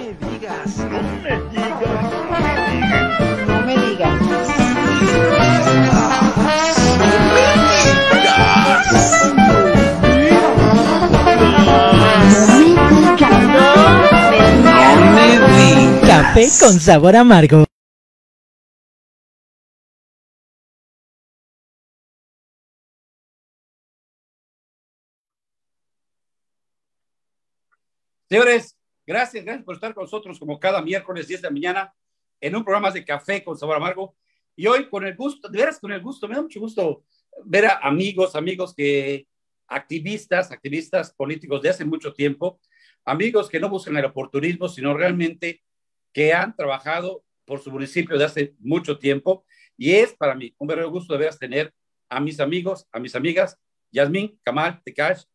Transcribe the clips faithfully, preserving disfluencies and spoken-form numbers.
me digas. No me digas. No me digas. No me digas. Café con sabor amargo. Señores, gracias, gracias por estar con nosotros como cada miércoles diez de la mañana en un programa de Café con Sabor Amargo. Y hoy con el gusto, de veras con el gusto, me da mucho gusto ver a amigos, amigos que, activistas, activistas políticos de hace mucho tiempo, amigos que no buscan el oportunismo, sino realmente que han trabajado por su municipio de hace mucho tiempo. Y es para mí un verdadero gusto de veras tener a mis amigos, a mis amigas, Yasmín Kamal Tekash,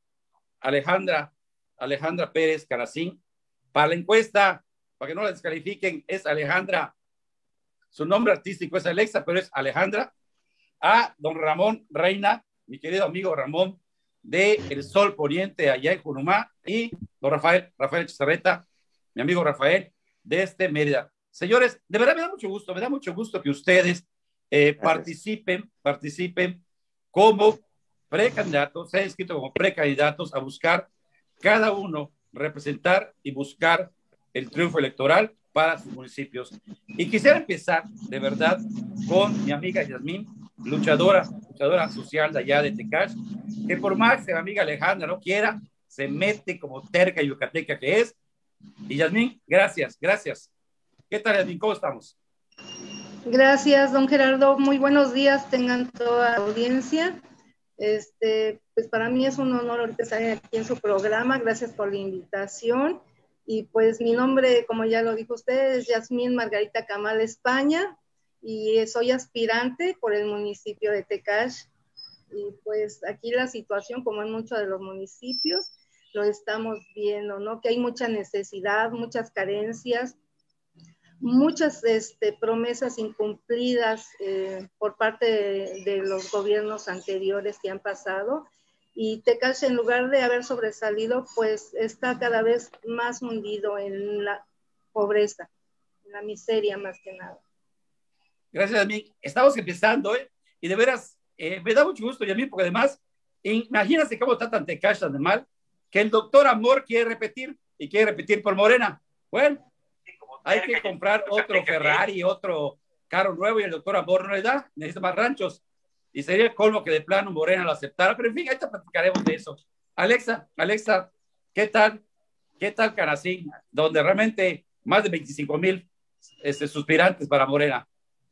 Alejandra Alejandra Pérez Canacín. Para la encuesta, para que no la descalifiquen, es Alejandra. Su nombre artístico es Alexa, pero es Alejandra. A don Ramón Reina, mi querido amigo Ramón, de El Sol Poniente, allá en Junumá. Y don Rafael, Rafael Chizarreta, mi amigo Rafael, de este Mérida. Señores, de verdad me da mucho gusto, me da mucho gusto que ustedes eh, participen, participen como precandidatos, se han inscrito como precandidatos a buscar cada uno representar y buscar el triunfo electoral para sus municipios. Y quisiera empezar, de verdad, con mi amiga Yasmín, luchadora, luchadora social de allá de Tekash, que por más que la amiga Alejandra no quiera, se mete como terca yucateca que es. Y Yasmín, gracias, gracias. ¿Qué tal, Yasmín? ¿Cómo estamos? Gracias, don Gerardo. Muy buenos días, tengan toda la audiencia. Este, pues para mí es un honor ahorita estar aquí en su programa, gracias por la invitación. Y pues mi nombre, como ya lo dijo usted, es Yasmín Margarita Kamal España y soy aspirante por el municipio de Tekash. Y pues aquí la situación, como en muchos de los municipios, lo estamos viendo, ¿no? Que hay mucha necesidad, muchas carencias, muchas este, promesas incumplidas eh, por parte de, de los gobiernos anteriores que han pasado, y Tekash, en lugar de haber sobresalido, pues está cada vez más hundido en la pobreza, en la miseria más que nada. Gracias, Yasmín. Estamos empezando, ¿eh? Y de veras, eh, me da mucho gusto, Yasmín, porque además, imagínate cómo está tan Tekash tan de mal, que el doctor Amor quiere repetir, y quiere repetir por Morena. Bueno, hay que comprar otro Ferrari, otro carro nuevo, y el doctor Amor no le da, necesita más ranchos. Y sería el colmo que de plano Morena lo aceptara, pero en fin, ahorita platicaremos de eso. Alexa, Alexa, ¿qué tal? ¿Qué tal Canacín? Donde realmente más de veinticinco mil este, suspirantes para Morena.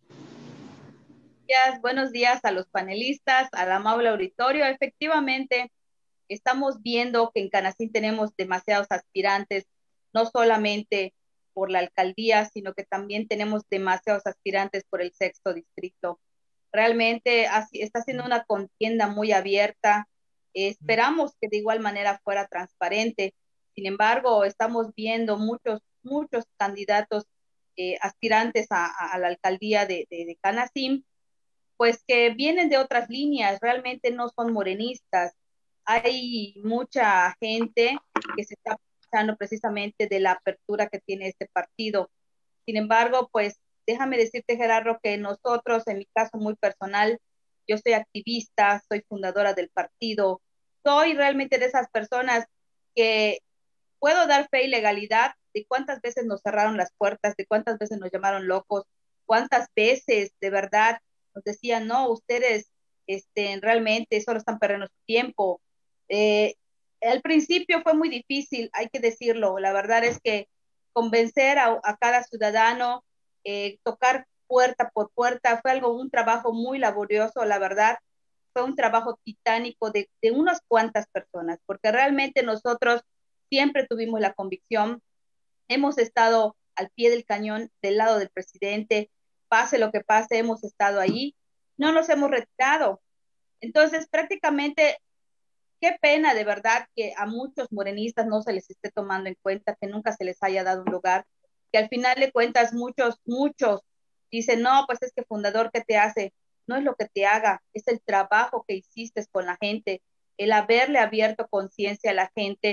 Días, buenos días a los panelistas, al amable auditorio. Efectivamente, estamos viendo que en Canacín tenemos demasiados aspirantes, no solamente por la alcaldía, sino que también tenemos demasiados aspirantes por el sexto distrito. Realmente así, está siendo una contienda muy abierta. Eh, esperamos que de igual manera fuera transparente. Sin embargo, estamos viendo muchos, muchos candidatos eh, aspirantes a, a la alcaldía de, de, de Canacín, pues que vienen de otras líneas, realmente no son morenistas. Hay mucha gente que se está aprovechando precisamente de la apertura que tiene este partido. Sin embargo, pues déjame decirte, Gerardo, que nosotros, en mi caso muy personal, yo soy activista, soy fundadora del partido, soy realmente de esas personas que puedo dar fe y legalidad de cuántas veces nos cerraron las puertas, de cuántas veces nos llamaron locos, cuántas veces de verdad nos decían, no, ustedes este, realmente solo están perdiendo su tiempo. Eh, al principio fue muy difícil, hay que decirlo, la verdad es que convencer a, a cada ciudadano, eh, tocar puerta por puerta, fue algo, un trabajo muy laborioso, la verdad, fue un trabajo titánico de, de unas cuantas personas, porque realmente nosotros siempre tuvimos la convicción, hemos estado al pie del cañón del lado del presidente, pase lo que pase, hemos estado ahí, no nos hemos retirado. Entonces, prácticamente, qué pena de verdad que a muchos morenistas no se les esté tomando en cuenta, que nunca se les haya dado un lugar, que al final de cuentas muchos, muchos dicen, no, pues es que fundador, ¿qué te hace? No es lo que te haga, es el trabajo que hiciste con la gente, el haberle abierto conciencia a la gente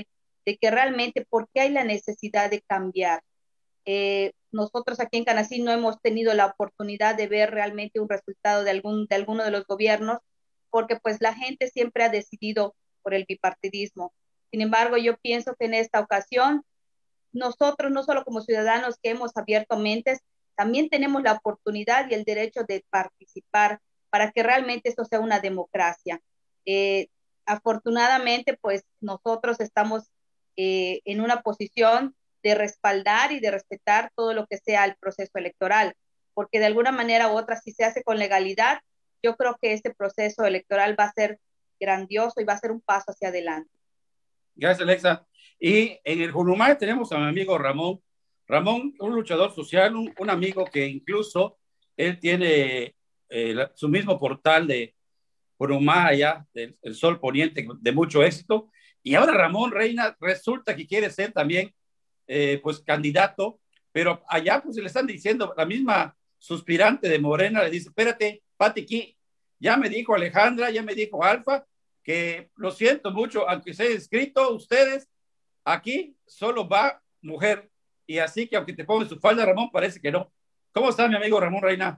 de que realmente por qué hay la necesidad de cambiar. Eh, nosotros aquí en Canacín no hemos tenido la oportunidad de ver realmente un resultado de, algún, de alguno de los gobiernos, porque pues la gente siempre ha decidido por el bipartidismo. Sin embargo, yo pienso que en esta ocasión, nosotros no solo como ciudadanos que hemos abierto mentes, también tenemos la oportunidad y el derecho de participar para que realmente esto sea una democracia. Eh, afortunadamente, pues nosotros estamos eh, en una posición de respaldar y de respetar todo lo que sea el proceso electoral, porque de alguna manera u otra, si se hace con legalidad, yo creo que este proceso electoral va a ser grandioso y va a ser un paso hacia adelante. Gracias, Alexa. Y en el Junumay tenemos a mi amigo Ramón. Ramón, un luchador social, un, un amigo que incluso él tiene eh, la, su mismo portal de Junumay allá, del el Sol Poniente, de mucho éxito. Y ahora Ramón Reina resulta que quiere ser también eh, pues candidato, pero allá pues le están diciendo, la misma suspirante de Morena le dice, espérate, Pati, aquí, ya me dijo Alejandra, ya me dijo Alfa, que lo siento mucho, aunque se haya inscrito ustedes, aquí solo va mujer, y así que aunque te pongan su falda, Ramón, parece que no. ¿Cómo está mi amigo Ramón Reina?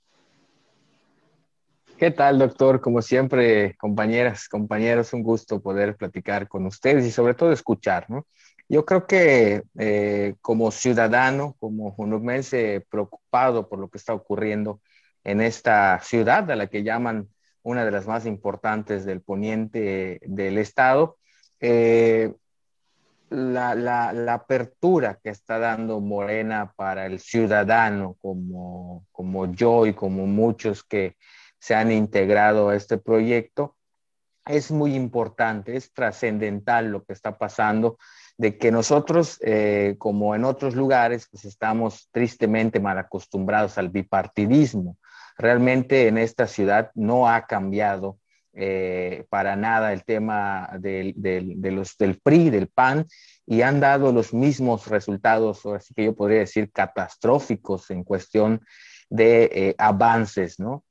¿Qué tal, doctor? Como siempre, compañeras, compañeros, un gusto poder platicar con ustedes y sobre todo escuchar, ¿no? Yo creo que eh, como ciudadano, como junumense preocupado por lo que está ocurriendo en esta ciudad, a la que llaman una de las más importantes del poniente del estado, eh, la, la, la apertura que está dando Morena para el ciudadano como, como yo y como muchos que se han integrado a este proyecto, es muy importante, es trascendental lo que está pasando, de que nosotros, eh, como en otros lugares, pues estamos tristemente mal acostumbrados al bipartidismo. Realmente en esta ciudad no ha cambiado eh, para nada el tema del, del, de los, del P R I, del P A N, y han dado los mismos resultados, así que yo podría decir catastróficos en cuestión de eh, avances, ¿no?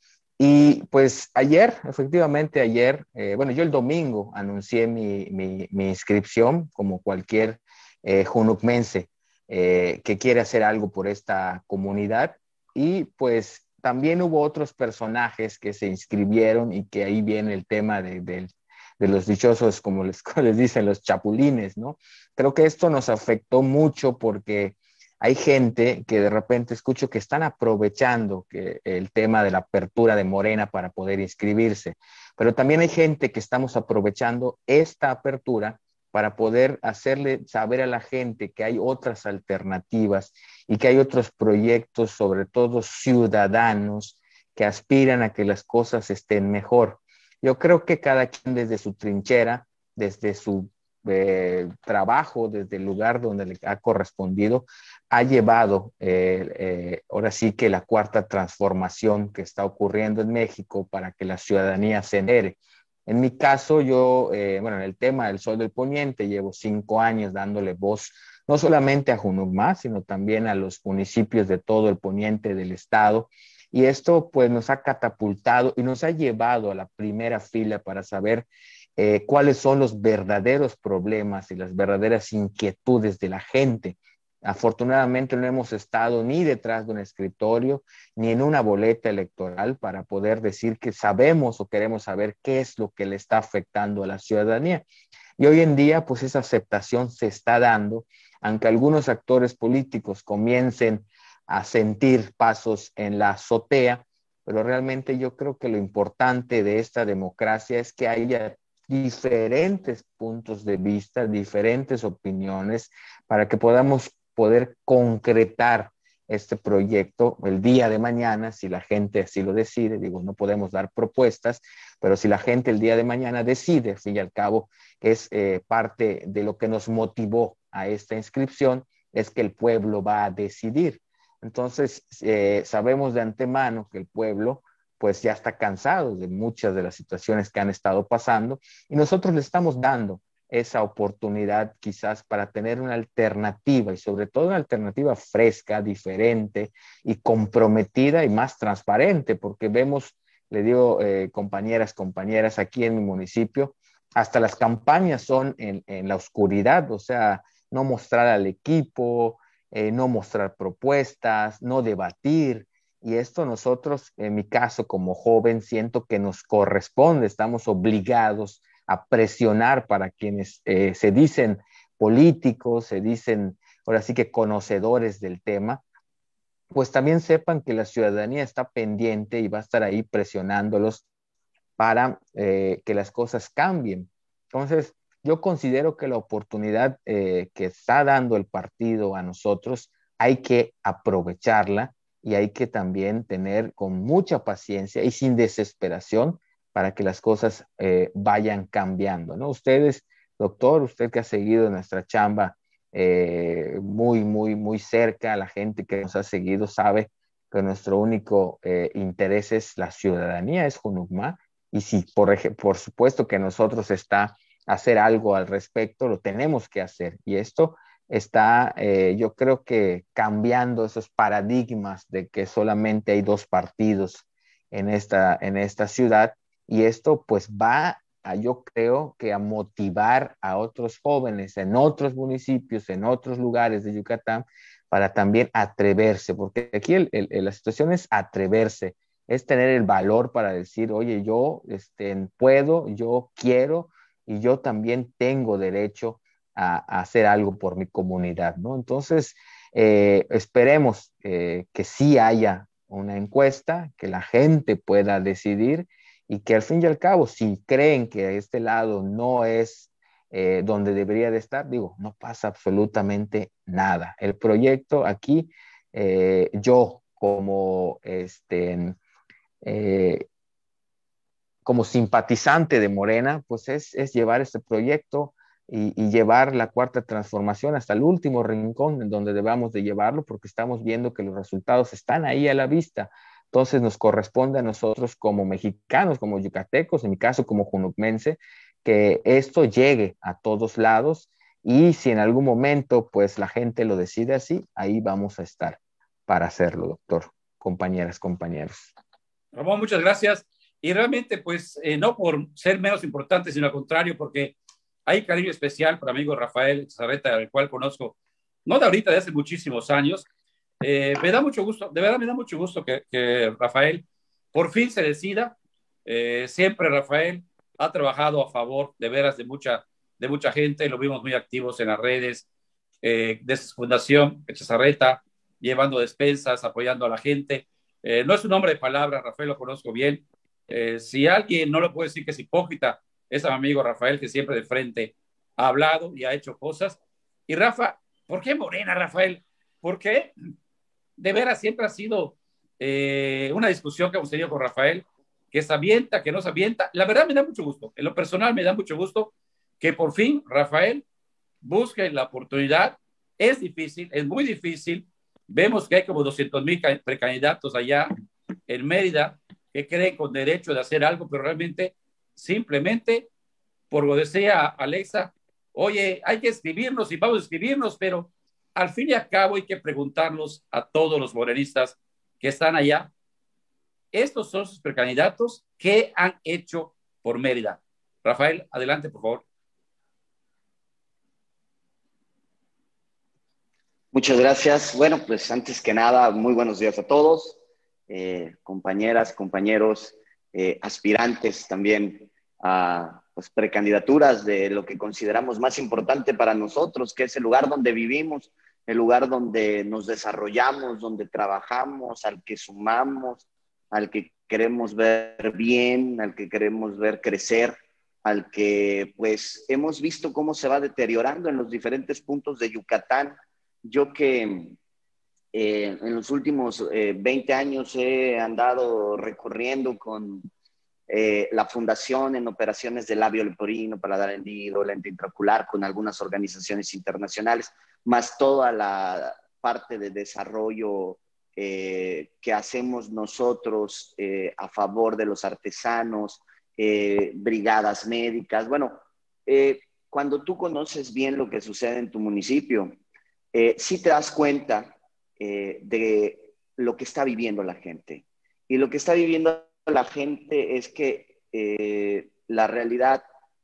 Y pues ayer, efectivamente ayer, eh, bueno, yo el domingo anuncié mi, mi, mi inscripción como cualquier eh, junucmense eh, que quiere hacer algo por esta comunidad, y pues también hubo otros personajes que se inscribieron y que ahí viene el tema de, de, de los dichosos, como les, como les dicen, los chapulines, ¿no? Creo que esto nos afectó mucho porque hay gente que de repente escucho que están aprovechando que el tema de la apertura de Morena para poder inscribirse, pero también hay gente que estamos aprovechando esta apertura para poder hacerle saber a la gente que hay otras alternativas y que hay otros proyectos, sobre todo ciudadanos, que aspiran a que las cosas estén mejor. Yo creo que cada quien desde su trinchera, desde su eh, trabajo, desde el lugar donde le ha correspondido, ha llevado eh, eh, ahora sí que la cuarta transformación que está ocurriendo en México para que la ciudadanía se entere. En mi caso, yo, eh, bueno, en el tema del Sol del Poniente, llevo cinco años dándole voz no solamente a Junucmá, sino también a los municipios de todo el poniente del estado. Y esto pues nos ha catapultado y nos ha llevado a la primera fila para saber eh, cuáles son los verdaderos problemas y las verdaderas inquietudes de la gente. Afortunadamente no hemos estado ni detrás de un escritorio ni en una boleta electoral para poder decir que sabemos o queremos saber qué es lo que le está afectando a la ciudadanía. Y hoy en día pues esa aceptación se está dando, aunque algunos actores políticos comiencen a sentir pasos en la azotea, pero realmente yo creo que lo importante de esta democracia es que haya diferentes puntos de vista, diferentes opiniones, para que podamos poder concretar este proyecto el día de mañana, si la gente así lo decide. Digo, no podemos dar propuestas, pero si la gente el día de mañana decide, al fin y al cabo, es eh, parte de lo que nos motivó a esta inscripción, es que el pueblo va a decidir. Entonces, eh, sabemos de antemano que el pueblo pues ya está cansado de muchas de las situaciones que han estado pasando, y nosotros le estamos dando esa oportunidad quizás para tener una alternativa, y sobre todo una alternativa fresca, diferente y comprometida y más transparente, porque vemos, le digo, eh, compañeras, compañeras, aquí en mi municipio, hasta las campañas son en, en la oscuridad, o sea, no mostrar al equipo, eh, no mostrar propuestas, no debatir. Y esto nosotros, en mi caso como joven, siento que nos corresponde, estamos obligados a presionar para quienes eh, se dicen políticos, se dicen ahora sí que conocedores del tema, pues también sepan que la ciudadanía está pendiente y va a estar ahí presionándolos para eh, que las cosas cambien. Entonces, yo considero que la oportunidad eh, que está dando el partido a nosotros hay que aprovecharla y hay que también tener con mucha paciencia y sin desesperación para que las cosas eh, vayan cambiando, ¿no? Ustedes, doctor, usted que ha seguido nuestra chamba eh, muy, muy, muy cerca, la gente que nos ha seguido sabe que nuestro único eh, interés es la ciudadanía, es Junucma, y si por, por supuesto que nosotros está hacer algo al respecto, lo tenemos que hacer, y esto está, eh, yo creo que cambiando esos paradigmas de que solamente hay dos partidos en esta, en esta ciudad, y esto pues va a, yo creo que a motivar a otros jóvenes en otros municipios, en otros lugares de Yucatán, para también atreverse, porque aquí el, el, la situación es atreverse, es tener el valor para decir, oye, yo este, puedo, yo quiero, y yo también tengo derecho a, a hacer algo por mi comunidad, ¿no? Entonces, eh, esperemos eh, que sí haya una encuesta, que la gente pueda decidir y que al fin y al cabo, si creen que este lado no es eh, donde debería de estar, digo, no pasa absolutamente nada. El proyecto aquí, eh, yo como, este, eh, como simpatizante de Morena, pues es, es llevar este proyecto y, y llevar la cuarta transformación hasta el último rincón en donde debamos de llevarlo, porque estamos viendo que los resultados están ahí a la vista. Entonces nos corresponde a nosotros como mexicanos, como yucatecos, en mi caso como junucmense, que esto llegue a todos lados, y si en algún momento pues la gente lo decide así, ahí vamos a estar para hacerlo, doctor, compañeras, compañeros. Ramón, muchas gracias. Y realmente, pues, eh, no por ser menos importante, sino al contrario, porque hay cariño especial para mi amigo Rafael Zarreta, al cual conozco, no de ahorita, de hace muchísimos años. Eh, me da mucho gusto, de verdad me da mucho gusto que, que Rafael por fin se decida. Eh, siempre Rafael ha trabajado a favor, de veras, de mucha, de mucha gente. Lo vimos muy activos en las redes eh, de su fundación, Echazarreta, llevando despensas, apoyando a la gente. Eh, no es un hombre de palabra, Rafael lo conozco bien. Eh, si alguien no lo puede decir que es hipócrita, es a mi amigo Rafael, que siempre de frente ha hablado y ha hecho cosas. Y Rafa, ¿por qué Morena, Rafael? ¿Por qué? De veras siempre ha sido eh, una discusión que hemos tenido con Rafael, que se avienta, que no se avienta. La verdad me da mucho gusto, en lo personal me da mucho gusto que por fin Rafael busque la oportunidad. Es difícil, es muy difícil. Vemos que hay como doscientos mil precandidatos allá en Mérida que creen con derecho de hacer algo, pero realmente simplemente, por lo decía Alexa, oye, hay que escribirnos y vamos a escribirnos, pero al fin y al cabo hay que preguntarnos a todos los morenistas que están allá, estos son sus precandidatos, ¿qué han hecho por Mérida? Rafael, adelante, por favor. Muchas gracias. Bueno, pues antes que nada, muy buenos días a todos, eh, compañeras, compañeros, eh, aspirantes también a pues, precandidaturas de lo que consideramos más importante para nosotros, que es el lugar donde vivimos, el lugar donde nos desarrollamos, donde trabajamos, al que sumamos, al que queremos ver bien, al que queremos ver crecer, al que pues hemos visto cómo se va deteriorando en los diferentes puntos de Yucatán. Yo que eh, en los últimos eh, veinte años he andado recorriendo con eh, la fundación en operaciones de labio leporino, paladar hendido, lente intraocular, con algunas organizaciones internacionales, más toda la parte de desarrollo eh, que hacemos nosotros eh, a favor de los artesanos, eh, brigadas médicas. Bueno, eh, cuando tú conoces bien lo que sucede en tu municipio, Eh, sí te das cuenta eh, de lo que está viviendo la gente. Y lo que está viviendo la gente es que eh, la realidad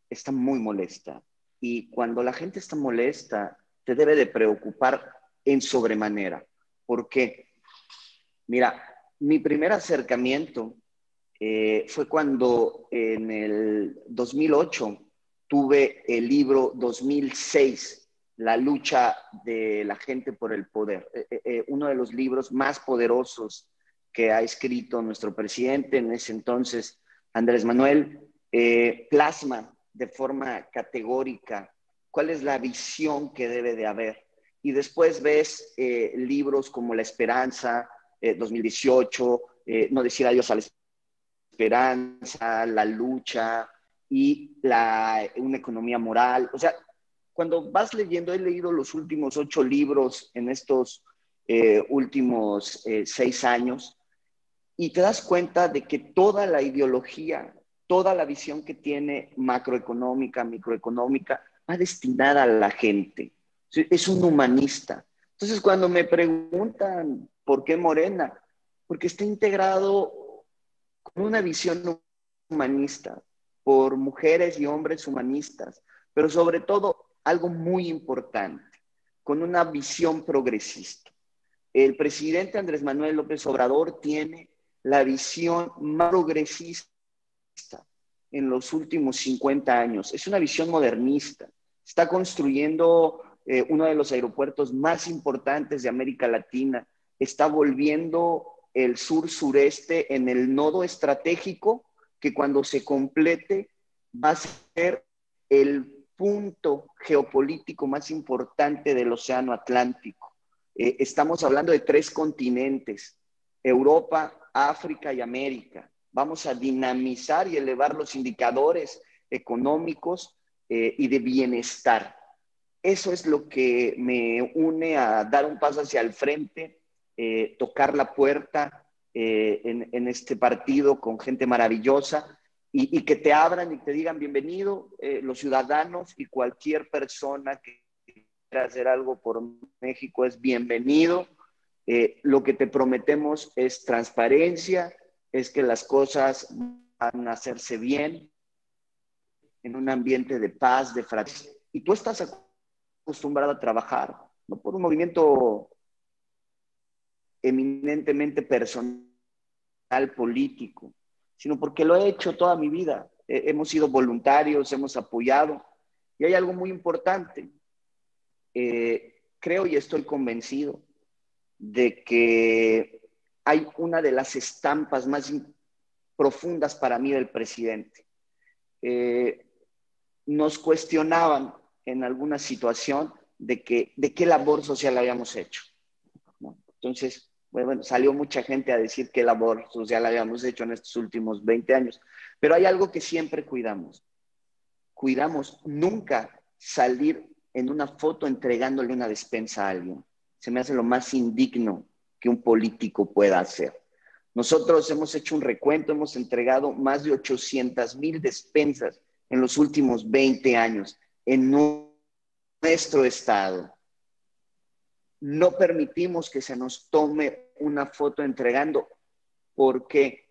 está muy molesta. Y cuando la gente está molesta, te debe de preocupar en sobremanera. ¿Por qué? Mira, mi primer acercamiento eh, fue cuando en el dos mil ocho tuve el libro dos mil seis, La lucha de la gente por el poder, eh, eh, uno de los libros más poderosos que ha escrito nuestro presidente en ese entonces, Andrés Manuel, eh, plasma de forma categórica cuál es la visión que debe de haber. Y después ves eh, libros como La Esperanza, eh, dos mil dieciocho, eh, No decir adiós a la esperanza, La lucha y la, una economía moral. O sea, cuando vas leyendo, he leído los últimos ocho libros en estos eh, últimos eh, seis años, y te das cuenta de que toda la ideología, toda la visión que tiene macroeconómica, microeconómica, va destinada a la gente. Es un humanista. Entonces, cuando me preguntan por qué Morena, porque está integrado con una visión humanista, por mujeres y hombres humanistas, pero sobre todo algo muy importante, con una visión progresista. El presidente Andrés Manuel López Obrador tiene la visión más progresista en los últimos cincuenta años. Es una visión modernista. Está construyendo eh, uno de los aeropuertos más importantes de América Latina. Está volviendo el sur-sureste en el nodo estratégico que cuando se complete va a ser el punto geopolítico más importante del Océano Atlántico. Eh, estamos hablando de tres continentes: Europa, África y América. Vamos a dinamizar y elevar los indicadores económicos eh, y de bienestar. Eso es lo que me une a dar un paso hacia el frente, eh, tocar la puerta eh, en, en este partido con gente maravillosa y, y que te abran y te digan bienvenido eh, los ciudadanos, y cualquier persona que quiera hacer algo por México es bienvenido. Eh, lo que te prometemos es transparencia, es que las cosas van a hacerse bien, en un ambiente de paz, de fraternidad. Y tú estás acostumbrado a trabajar, no por un movimiento eminentemente personal, político, sino porque lo he hecho toda mi vida. Eh, hemos sido voluntarios, hemos apoyado. Y hay algo muy importante. Eh, creo y estoy convencido de que hay una de las estampas más profundas para mí del presidente. Eh, nos cuestionaban en alguna situación de, que, de qué labor social habíamos hecho, ¿no? Entonces, bueno, salió mucha gente a decir qué labor social habíamos hecho en estos últimos veinte años, pero hay algo que siempre cuidamos. Cuidamos nunca salir en una foto entregándole una despensa a alguien. Se me hace lo más indigno que un político pueda hacer. Nosotros hemos hecho un recuento, hemos entregado más de ochocientas mil despensas en los últimos veinte años en nuestro estado. No permitimos que se nos tome una foto entregando. ¿Por qué?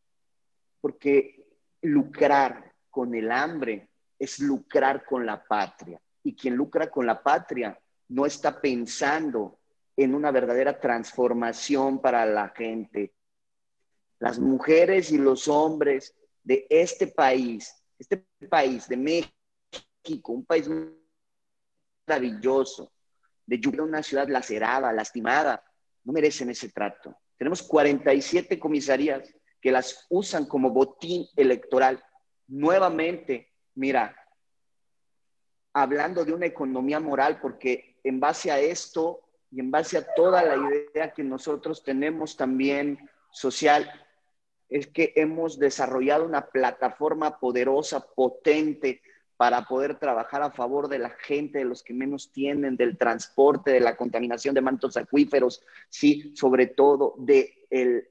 Porque lucrar con el hambre es lucrar con la patria. Y quien lucra con la patria no está pensando en una verdadera transformación para la gente. Las mujeres y los hombres de este país, este país de México, un país maravilloso, de Yucatán, una ciudad lacerada, lastimada, no merecen ese trato. Tenemos cuarenta y siete comisarías que las usan como botín electoral. Nuevamente, mira, hablando de una economía moral, porque en base a esto y en base a toda la idea que nosotros tenemos también social, es que hemos desarrollado una plataforma poderosa, potente, para poder trabajar a favor de la gente, de los que menos tienen, del transporte, de la contaminación de mantos acuíferos, sí, sobre todo del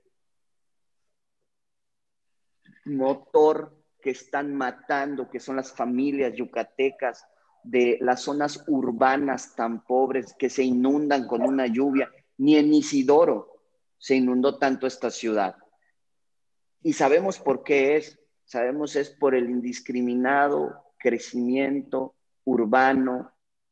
motor que están matando, que son las familias yucatecas, de las zonas urbanas tan pobres que se inundan con una lluvia. Ni en Isidoro se inundó tanto esta ciudad. Y sabemos por qué es. Sabemos es por el indiscriminado crecimiento urbano,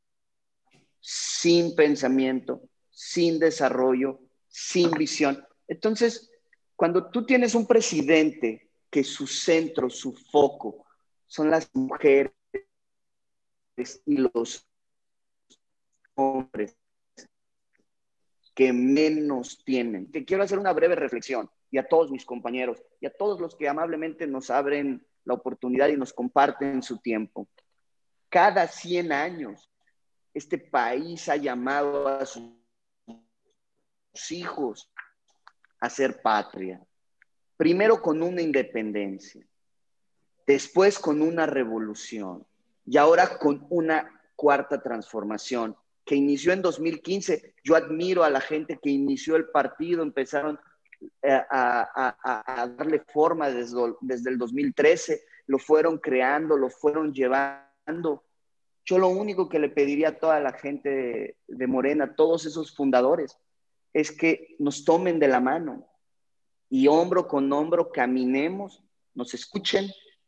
sin pensamiento, sin desarrollo, sin visión. Entonces, cuando tú tienes un presidente que su centro, su foco, son las mujeres y los hombres que menos tienen. Te quiero hacer una breve reflexión, y a todos mis compañeros, y a todos los que amablemente nos abren la oportunidad y nos comparten su tiempo. Cada cien años, este país ha llamado a sus hijos a ser patria. Primero con una independencia, después con una revolución, y ahora con una cuarta transformación que inició en dos mil quince. Yo admiro a la gente que inició el partido, empezaron a, a, a, a darle forma desde, desde el dos mil trece, lo fueron creando, lo fueron llevando. Yo lo único que le pediría a toda la gente de, de Morena, a todos esos fundadores, es que nos tomen de la mano y hombro con hombro caminemos, nos escuchen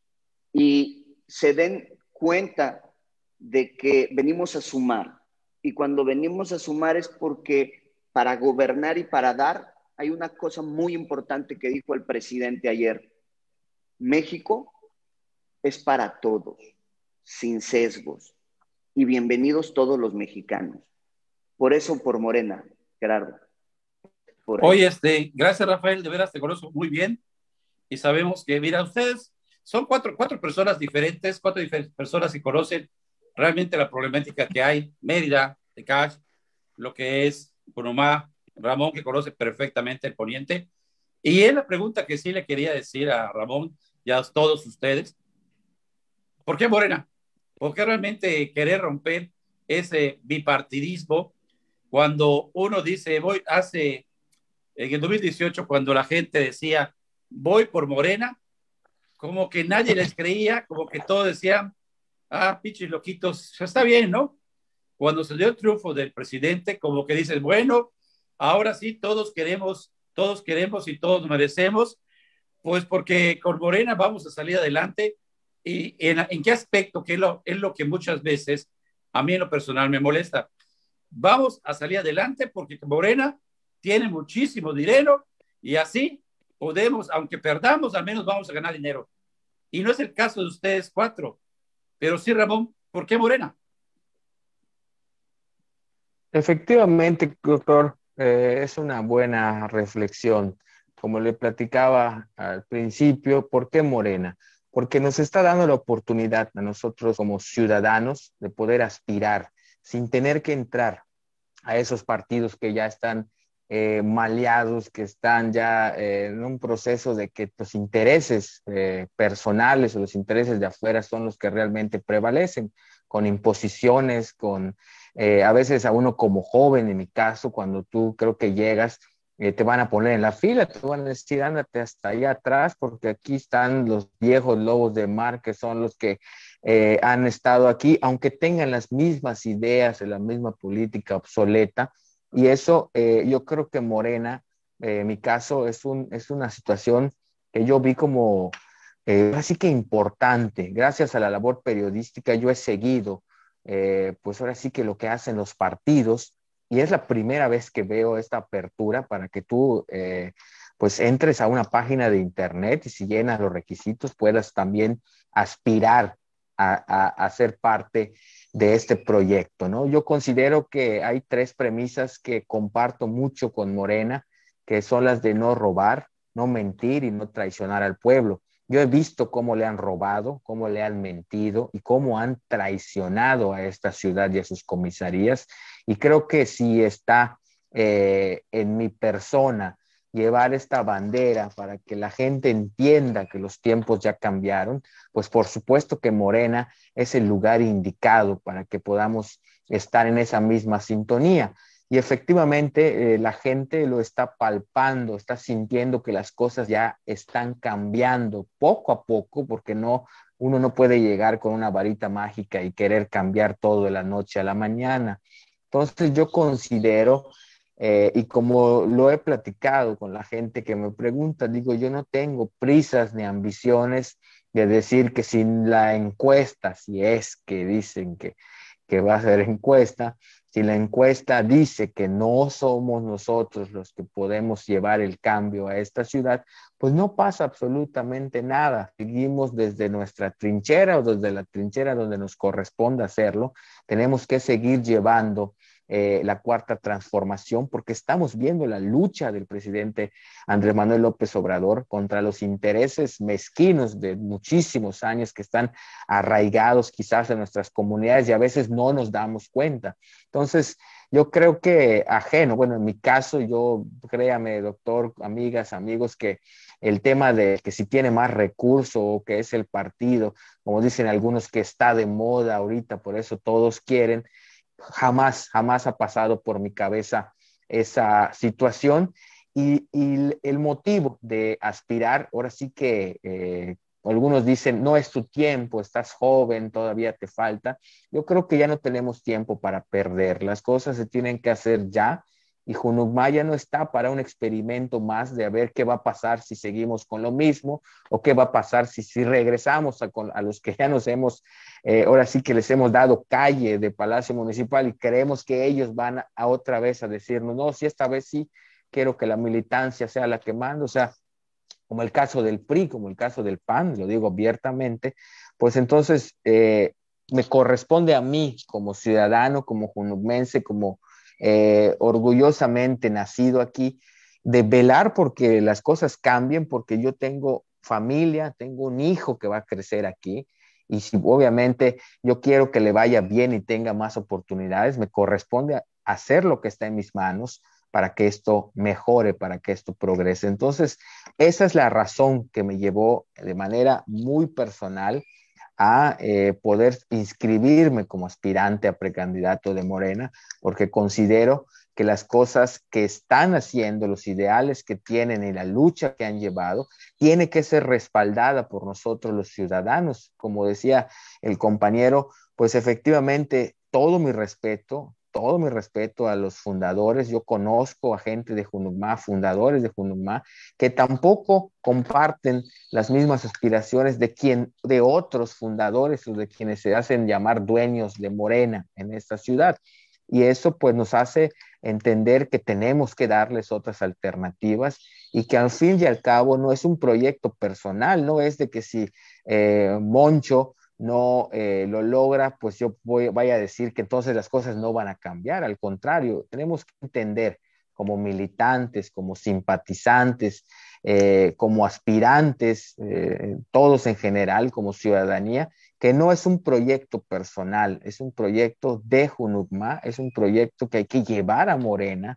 y se den cuenta de que venimos a sumar. Y cuando venimos a sumar es porque para gobernar y para dar hay una cosa muy importante que dijo el presidente ayer. México es para todos, sin sesgos. Y bienvenidos todos los mexicanos. Por eso, por Morena, Gerardo. Por Oye, este, gracias, Rafael, de veras te conozco muy bien y sabemos que, mira, ustedes son cuatro, cuatro personas diferentes, cuatro diferentes personas que conocen realmente la problemática que hay, Mérida, Tecash, lo que es Conumá, Ramón, que conoce perfectamente el poniente. Y es la pregunta que sí le quería decir a Ramón y a todos ustedes. ¿Por qué Morena? ¿Por qué realmente querer romper ese bipartidismo cuando uno dice, voy, hace, en el dos mil dieciocho, cuando la gente decía, voy por Morena, como que nadie les creía, como que todos decían, ah, pichis loquitos, está bien, ¿no? Cuando se dio el triunfo del presidente, como que dices, bueno, ahora sí, todos queremos, todos queremos y todos merecemos, pues porque con Morena vamos a salir adelante. ¿Y en, en qué aspecto? Que es lo, es lo que muchas veces a mí en lo personal me molesta. Vamos a salir adelante porque Morena tiene muchísimo dinero y así podemos, aunque perdamos, al menos vamos a ganar dinero. Y no es el caso de ustedes cuatro. Pero sí, Ramón, ¿por qué Morena? Efectivamente, doctor, eh, es una buena reflexión. Como le platicaba al principio, ¿por qué Morena? Porque nos está dando la oportunidad a nosotros como ciudadanos de poder aspirar sin tener que entrar a esos partidos que ya están eh, maleados, que están ya eh, en un proceso de que los intereses eh, personales o los intereses de afuera son los que realmente prevalecen, con imposiciones, con eh, a veces a uno como joven, en mi caso, cuando tú creo que llegas, Eh, te van a poner en la fila, te van a decir, ándate hasta allá atrás, porque aquí están los viejos lobos de mar, que son los que eh, han estado aquí, aunque tengan las mismas ideas, la misma política obsoleta. Y eso, eh, yo creo que Morena, eh, en mi caso, es, un, es una situación que yo vi como eh, así que importante. Gracias a la labor periodística, yo he seguido, eh, pues ahora sí que lo que hacen los partidos. Y es la primera vez que veo esta apertura para que tú eh, pues entres a una página de internet y si llenas los requisitos puedas también aspirar a, a, a ser parte de este proyecto, ¿no? Yo considero que hay tres premisas que comparto mucho con Morena, que son las de no robar, no mentir y no traicionar al pueblo. Yo he visto cómo le han robado, cómo le han mentido y cómo han traicionado a esta ciudad y a sus comisarías. Y creo que si está eh, en mi persona llevar esta bandera para que la gente entienda que los tiempos ya cambiaron, pues por supuesto que Morena es el lugar indicado para que podamos estar en esa misma sintonía. Y efectivamente eh, la gente lo está palpando, está sintiendo que las cosas ya están cambiando poco a poco, porque no, uno no puede llegar con una varita mágica y querer cambiar todo de la noche a la mañana. Entonces yo considero, eh, y como lo he platicado con la gente que me pregunta, digo, yo no tengo prisas ni ambiciones de decir que si la encuesta, si es que dicen que, que va a ser encuesta, si la encuesta dice que no somos nosotros los que podemos llevar el cambio a esta ciudad, pues no pasa absolutamente nada. Seguimos desde nuestra trinchera o desde la trinchera donde nos corresponde hacerlo. Tenemos que seguir llevando eh, la cuarta transformación porque estamos viendo la lucha del presidente Andrés Manuel López Obrador contra los intereses mezquinos de muchísimos años que están arraigados quizás en nuestras comunidades y a veces no nos damos cuenta. Entonces, yo creo que ajeno, bueno, en mi caso, yo, créame, doctor, amigas, amigos, que el tema de que si tiene más recursos o que es el partido, como dicen algunos, que está de moda ahorita, por eso todos quieren, jamás, jamás ha pasado por mi cabeza esa situación. Y, y el motivo de aspirar, ahora sí que eh, algunos dicen, no es tu tiempo, estás joven, todavía te falta. Yo creo que ya no tenemos tiempo para perder. Las cosas se tienen que hacer ya y Junumá ya no está para un experimento más de a ver qué va a pasar si seguimos con lo mismo o qué va a pasar si, si regresamos a, a los que ya nos hemos, eh, ahora sí que les hemos dado calle de Palacio Municipal y creemos que ellos van a, a otra vez a decirnos, no, si esta vez sí, quiero que la militancia sea la que manda, o sea, como el caso del P R I, como el caso del P A N, lo digo abiertamente, pues entonces eh, me corresponde a mí como ciudadano, como junumense, como eh, orgullosamente nacido aquí, de velar porque las cosas cambien, porque yo tengo familia, tengo un hijo que va a crecer aquí, y si obviamente yo quiero que le vaya bien y tenga más oportunidades, me corresponde hacer lo que está en mis manos para que esto mejore, para que esto progrese. Entonces, esa es la razón que me llevó de manera muy personal a eh, poder inscribirme como aspirante a precandidato de Morena, porque considero que las cosas que están haciendo, los ideales que tienen y la lucha que han llevado, tiene que ser respaldada por nosotros los ciudadanos. Como decía el compañero, pues efectivamente todo mi respeto, todo mi respeto a los fundadores. Yo conozco a gente de Junumá, fundadores de Junumá, que tampoco comparten las mismas aspiraciones de, quien, de otros fundadores o de quienes se hacen llamar dueños de Morena en esta ciudad. Y eso pues nos hace entender que tenemos que darles otras alternativas y que al fin y al cabo no es un proyecto personal, no es de que si eh, Moncho no eh, lo logra, pues yo voy, vaya a decir que entonces las cosas no van a cambiar. Al contrario, tenemos que entender como militantes, como simpatizantes, eh, como aspirantes, eh, todos en general, como ciudadanía, que no es un proyecto personal, es un proyecto de Junumá, es un proyecto que hay que llevar a Morena,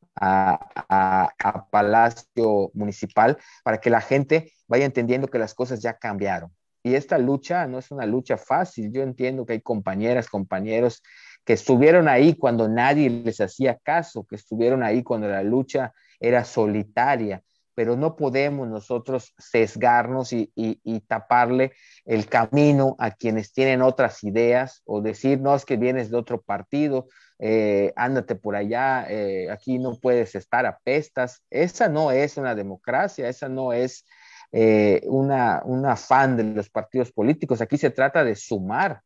a, a, a Palacio Municipal, para que la gente vaya entendiendo que las cosas ya cambiaron. Y esta lucha no es una lucha fácil. Yo entiendo que hay compañeras, compañeros que estuvieron ahí cuando nadie les hacía caso, que estuvieron ahí cuando la lucha era solitaria, pero no podemos nosotros sesgarnos y, y, y taparle el camino a quienes tienen otras ideas o decir, no, es que vienes de otro partido, eh, ándate por allá, eh, aquí no puedes estar, apestas. Esa no es una democracia, esa no es Eh, una, un afán de los partidos políticos. Aquí se trata de sumar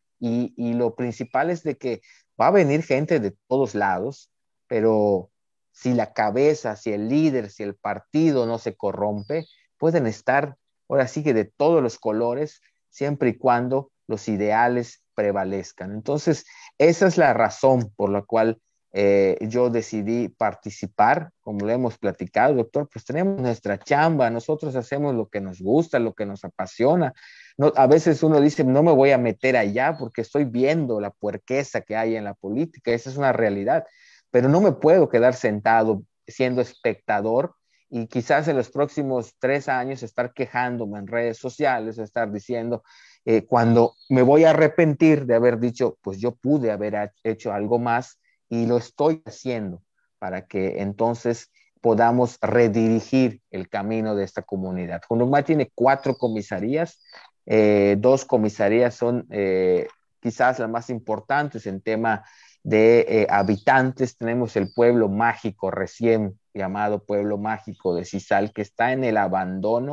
y, y lo principal es de que va a venir gente de todos lados, pero si la cabeza, si el líder, si el partido no se corrompe, pueden estar ahora sí que de todos los colores, siempre y cuando los ideales prevalezcan. Entonces, esa es la razón por la cual Eh, yo decidí participar, como lo hemos platicado, doctor, pues tenemos nuestra chamba, nosotros hacemos lo que nos gusta, lo que nos apasiona. No, a veces uno dice, no me voy a meter allá porque estoy viendo la puerqueza que hay en la política, esa es una realidad, pero no me puedo quedar sentado siendo espectador y quizás en los próximos tres años estar quejándome en redes sociales, estar diciendo, eh, cuando me voy a arrepentir de haber dicho, pues yo pude haber hecho algo más, y lo estoy haciendo para que entonces podamos redirigir el camino de esta comunidad. Junumá tiene cuatro comisarías, eh, dos comisarías son eh, quizás las más importantes en tema de eh, habitantes. Tenemos el pueblo mágico, recién llamado pueblo mágico de Cizal, que está en el abandono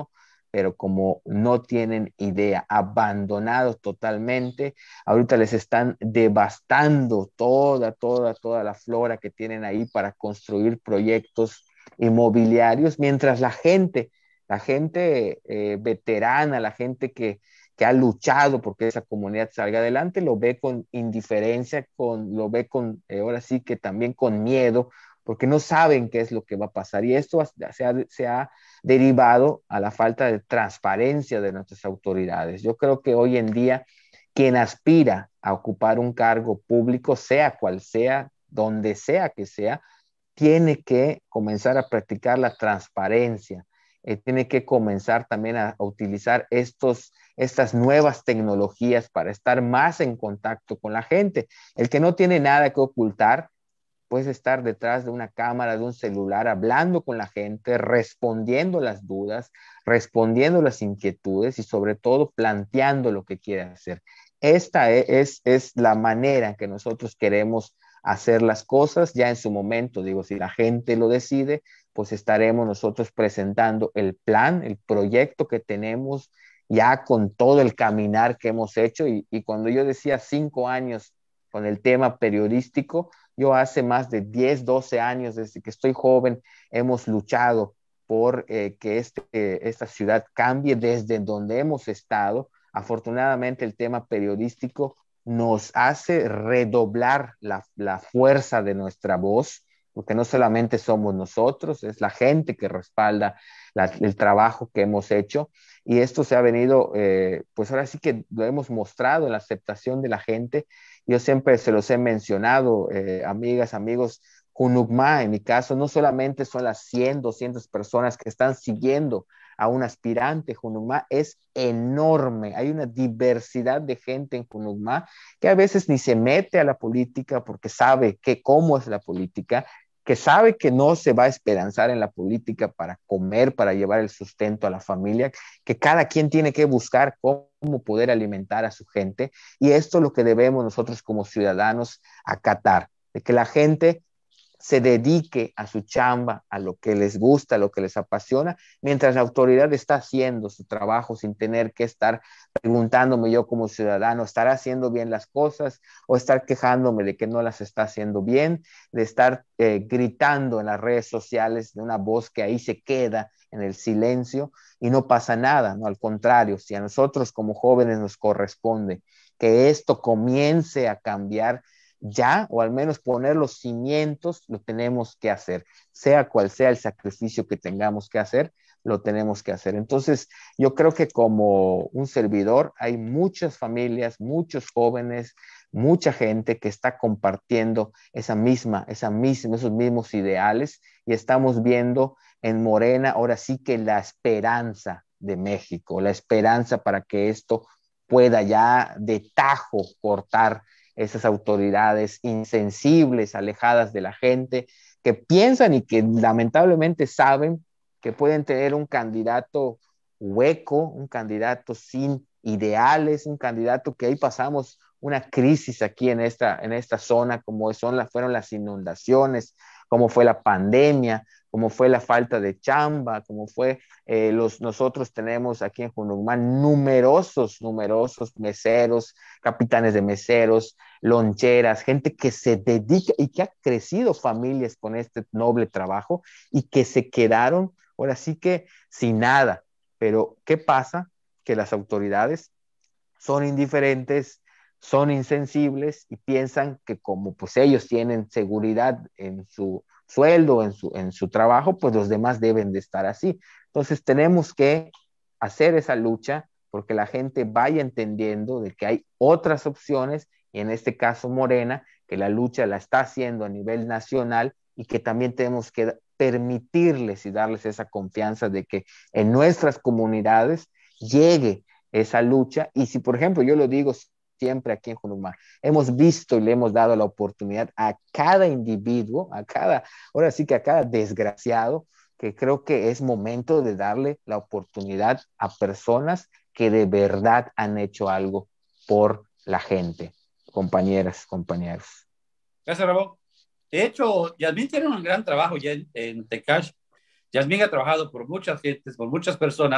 pero como no tienen idea, abandonados totalmente, ahorita les están devastando toda, toda, toda la flora que tienen ahí para construir proyectos inmobiliarios, mientras la gente, la gente eh, veterana, la gente que, que ha luchado porque esa comunidad salga adelante, lo ve con indiferencia, con, lo ve con, eh, ahora sí que también con miedo, porque no saben qué es lo que va a pasar. Y esto se ha, se ha derivado a la falta de transparencia de nuestras autoridades. Yo creo que hoy en día quien aspira a ocupar un cargo público, sea cual sea, donde sea que sea, tiene que comenzar a practicar la transparencia, eh, tiene que comenzar también a, a utilizar estos, estas nuevas tecnologías para estar más en contacto con la gente. El que no tiene nada que ocultar, puedes estar detrás de una cámara, de un celular, hablando con la gente, respondiendo las dudas, respondiendo las inquietudes y sobre todo planteando lo que quiere hacer. Esta es, es la manera en que nosotros queremos hacer las cosas. Ya en su momento, digo, si la gente lo decide, pues estaremos nosotros presentando el plan, el proyecto que tenemos ya con todo el caminar que hemos hecho. Y, y cuando yo decía cinco años con el tema periodístico, yo hace más de diez, doce años, desde que estoy joven, hemos luchado por eh, que este, eh, esta ciudad cambie desde donde hemos estado. Afortunadamente, el tema periodístico nos hace redoblar la, la fuerza de nuestra voz, porque no solamente somos nosotros, es la gente que respalda la, el trabajo que hemos hecho. Y esto se ha venido, eh, pues ahora sí que lo hemos mostrado en la aceptación de la gente. Yo siempre se los he mencionado, eh, amigas, amigos, Junucmá, en mi caso, no solamente son las cien, doscientas personas que están siguiendo a un aspirante. Junucmá es enorme, hay una diversidad de gente en Junucmá que a veces ni se mete a la política porque sabe que cómo es la política, que sabe que no se va a esperanzar en la política para comer, para llevar el sustento a la familia, que cada quien tiene que buscar cómo poder alimentar a su gente. Y esto es lo que debemos nosotros como ciudadanos acatar, de que la gente se dedique a su chamba, a lo que les gusta, a lo que les apasiona, mientras la autoridad está haciendo su trabajo sin tener que estar preguntándome yo como ciudadano, ¿estará haciendo bien las cosas? O estar quejándome de que no las está haciendo bien, de estar eh, gritando en las redes sociales de una voz que ahí se queda en el silencio y no pasa nada, ¿no? Al contrario, si a nosotros como jóvenes nos corresponde que esto comience a cambiar ya, o al menos poner los cimientos, lo tenemos que hacer, sea cual sea el sacrificio que tengamos que hacer, lo tenemos que hacer. Entonces, yo creo que como un servidor, hay muchas familias, muchos jóvenes, mucha gente que está compartiendo esa misma, esa misma, esos mismos ideales, y estamos viendo en Morena ahora sí que la esperanza de México, la esperanza para que esto pueda ya de tajo cortar esas autoridades insensibles, alejadas de la gente, que piensan y que lamentablemente saben que pueden tener un candidato hueco, un candidato sin ideales, un candidato que ahí pasamos una crisis aquí en esta, en esta zona, como son las, fueron las inundaciones, como fue la pandemia, como fue la falta de chamba, como fue, eh, los, nosotros tenemos aquí en Junucmá numerosos, numerosos meseros, capitanes de meseros, loncheras, gente que se dedica y que ha crecido familias con este noble trabajo y que se quedaron ahora sí que sin nada. Pero ¿qué pasa? Que las autoridades son indiferentes, son insensibles y piensan que como pues ellos tienen seguridad en su sueldo, en su, en su trabajo, pues los demás deben de estar así. Entonces tenemos que hacer esa lucha porque la gente vaya entendiendo de que hay otras opciones, y en este caso Morena, que la lucha la está haciendo a nivel nacional y que también tenemos que permitirles y darles esa confianza de que en nuestras comunidades llegue esa lucha. Y si, por ejemplo, yo lo digo siempre aquí en Junucmá, hemos visto y le hemos dado la oportunidad a cada individuo, a cada, ahora sí que a cada desgraciado, que creo que es momento de darle la oportunidad a personas que de verdad han hecho algo por la gente, compañeras, compañeros. Gracias, Ramón. De hecho, Yasmín tiene un gran trabajo ya en, en Tecash. Yasmín ha trabajado por muchas gentes, por muchas personas,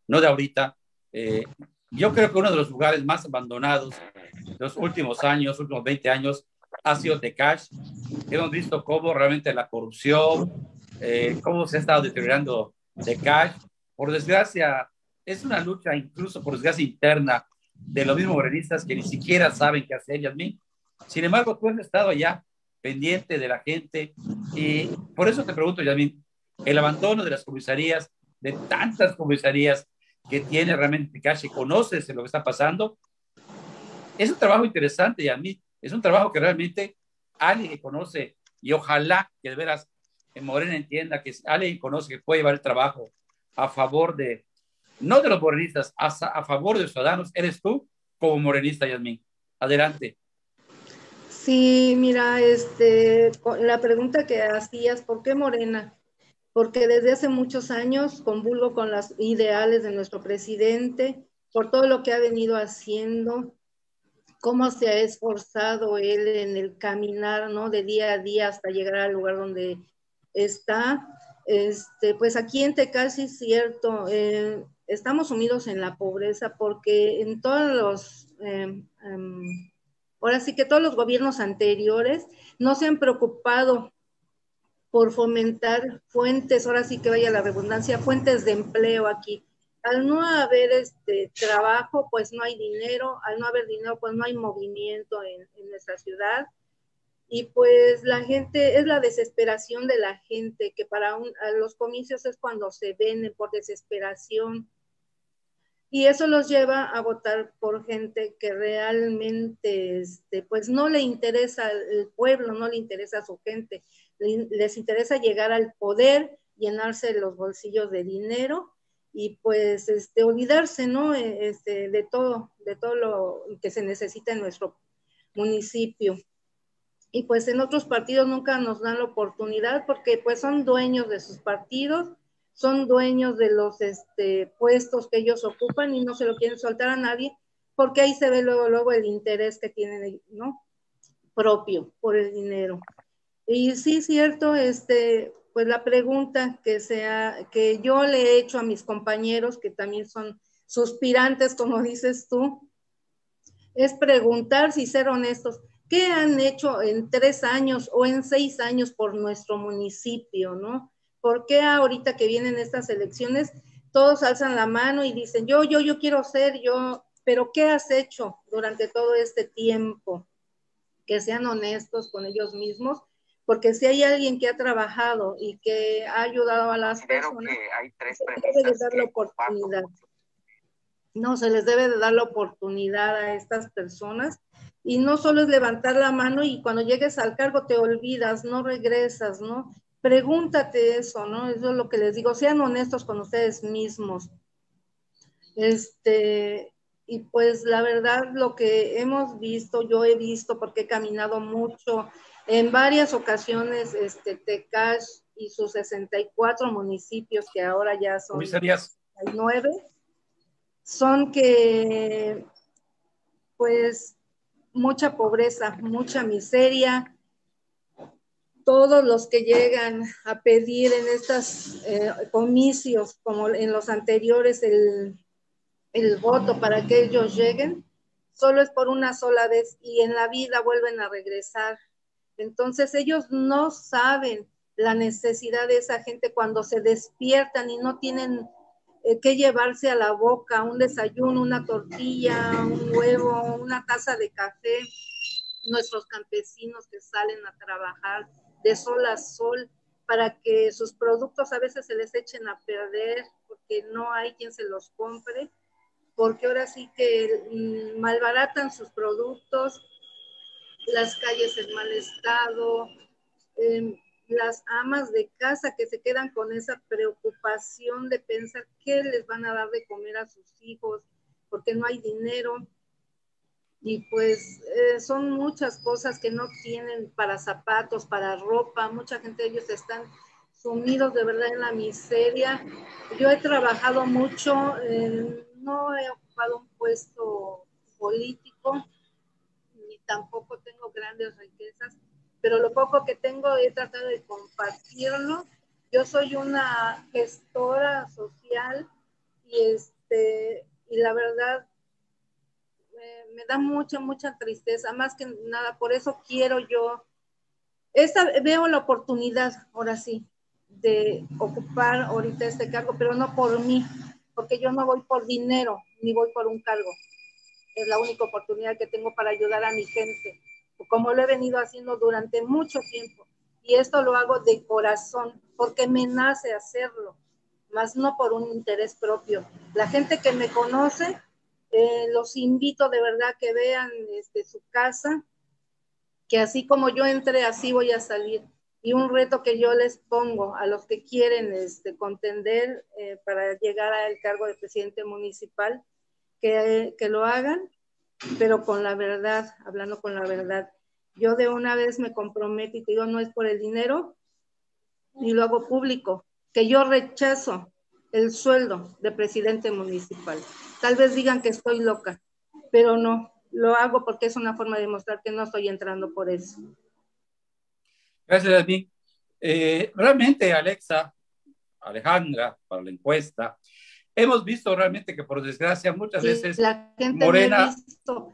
no de ahorita. Eh, yo creo que uno de los lugares más abandonados de los últimos años, últimos veinte años, ha sido Tecash. Hemos visto cómo realmente la corrupción, eh, cómo se ha estado deteriorando Tecash. Por desgracia, es una lucha incluso por desgracia interna de los mismos morenistas que ni siquiera saben qué hacer, Yasmín. Sin embargo, tú has estado allá pendiente de la gente y por eso te pregunto, Yasmín, el abandono de las comisarías, de tantas comisarías que tiene realmente Tecash, y conoces lo que está pasando, es un trabajo interesante, Yasmín, es un trabajo que realmente alguien que conoce, y ojalá que de veras en Morena entienda que alguien que conoce que puede llevar el trabajo a favor de, no de los morenistas, a, a favor de los ciudadanos, eres tú como morenista, Yasmín. Adelante. Sí, mira, este, la pregunta que hacías, ¿por qué Morena? Porque desde hace muchos años convulgo con los ideales de nuestro presidente, por todo lo que ha venido haciendo, cómo se ha esforzado él en el caminar, ¿no? De día a día hasta llegar al lugar donde está. Este, pues aquí en Tecash es cierto, eh, estamos sumidos en la pobreza porque en todos los, eh, um, ahora sí que todos los gobiernos anteriores no se han preocupado por fomentar fuentes, ahora sí que vaya la redundancia, fuentes de empleo aquí. Al no haber este trabajo, pues no hay dinero, al no haber dinero, pues no hay movimiento en, en nuestra ciudad. Y pues la gente, es la desesperación de la gente, que para un, a los comicios es cuando se venden por desesperación. Y eso los lleva a votar por gente que realmente, este, pues no le interesa el pueblo, no le interesa a su gente, les interesa llegar al poder, llenarse los bolsillos de dinero y pues este, olvidarse, ¿no? Este, de todo, de todo lo que se necesita en nuestro municipio. Y pues en otros partidos nunca nos dan la oportunidad porque pues son dueños de sus partidos, son dueños de los este, puestos que ellos ocupan y no se lo quieren soltar a nadie porque ahí se ve luego, luego el interés que tienen, ¿no? Propio por el dinero. Y sí, cierto, este, pues la pregunta que, sea, que yo le he hecho a mis compañeros, que también son suspirantes, como dices tú, es preguntar, si ser honestos, ¿qué han hecho en tres años o en seis años por nuestro municipio, no? ¿Por qué ahorita que vienen estas elecciones todos alzan la mano y dicen, yo, yo, yo quiero ser, yo, pero ¿qué has hecho durante todo este tiempo? Que sean honestos con ellos mismos, porque si hay alguien que ha trabajado y que ha ayudado a las Creo personas, que hay tres se les debe de dar la oportunidad. No, se les debe de dar la oportunidad a estas personas y no solo es levantar la mano y cuando llegues al cargo te olvidas, no regresas, ¿no? Pregúntate eso, ¿no? Eso es lo que les digo, sean honestos con ustedes mismos. Este, y pues la verdad lo que hemos visto, yo he visto porque he caminado mucho en varias ocasiones, este, Tecash y sus sesenta y cuatro municipios que ahora ya son ¿Comisarías? sesenta y nueve, son que pues mucha pobreza, mucha miseria. Todos los que llegan a pedir en estos eh, comicios, como en los anteriores, el, el voto para que ellos lleguen, solo es por una sola vez y en la vida vuelven a regresar. Entonces ellos no saben la necesidad de esa gente cuando se despiertan y no tienen eh, que llevarse a la boca un desayuno, una tortilla, un huevo, una taza de café. Nuestros campesinos que salen a trabajar de sol a sol para que sus productos a veces se les echen a perder porque no hay quien se los compre, porque ahora sí que mmm, malbaratan sus productos, las calles en mal estado, eh, las amas de casa que se quedan con esa preocupación de pensar qué les van a dar de comer a sus hijos, porque no hay dinero. Y pues eh, son muchas cosas que no tienen para zapatos, para ropa, mucha gente de ellos están sumidos de verdad en la miseria. Yo he trabajado mucho, eh, no he ocupado un puesto político, ni tampoco tengo grandes riquezas, pero lo poco que tengo he tratado de compartirlo. Yo soy una gestora social y, es, este, y la verdad eh, me da mucha, mucha tristeza, más que nada, por eso quiero yo, esta, veo la oportunidad, ahora sí, de ocupar ahorita este cargo, pero no por mí, porque yo no voy por dinero, ni voy por un cargo. Es la única oportunidad que tengo para ayudar a mi gente, como lo he venido haciendo durante mucho tiempo. Y esto lo hago de corazón, porque me nace hacerlo, más no por un interés propio. La gente que me conoce, eh, los invito de verdad que vean este, su casa, que así como yo entré, así voy a salir. Y un reto que yo les pongo a los que quieren este, contender eh, para llegar al cargo de presidente municipal, que, que lo hagan, pero con la verdad, hablando con la verdad. Yo de una vez me comprometo y te digo, no es por el dinero, y lo hago público, que yo rechazo el sueldo de presidente municipal. Tal vez digan que estoy loca, pero no, lo hago porque es una forma de demostrar que no estoy entrando por eso. Gracias a mí. Eh, realmente, Alexa, Alejandra, para la encuesta, hemos visto realmente que por desgracia muchas sí, veces la gente Morena, me ha visto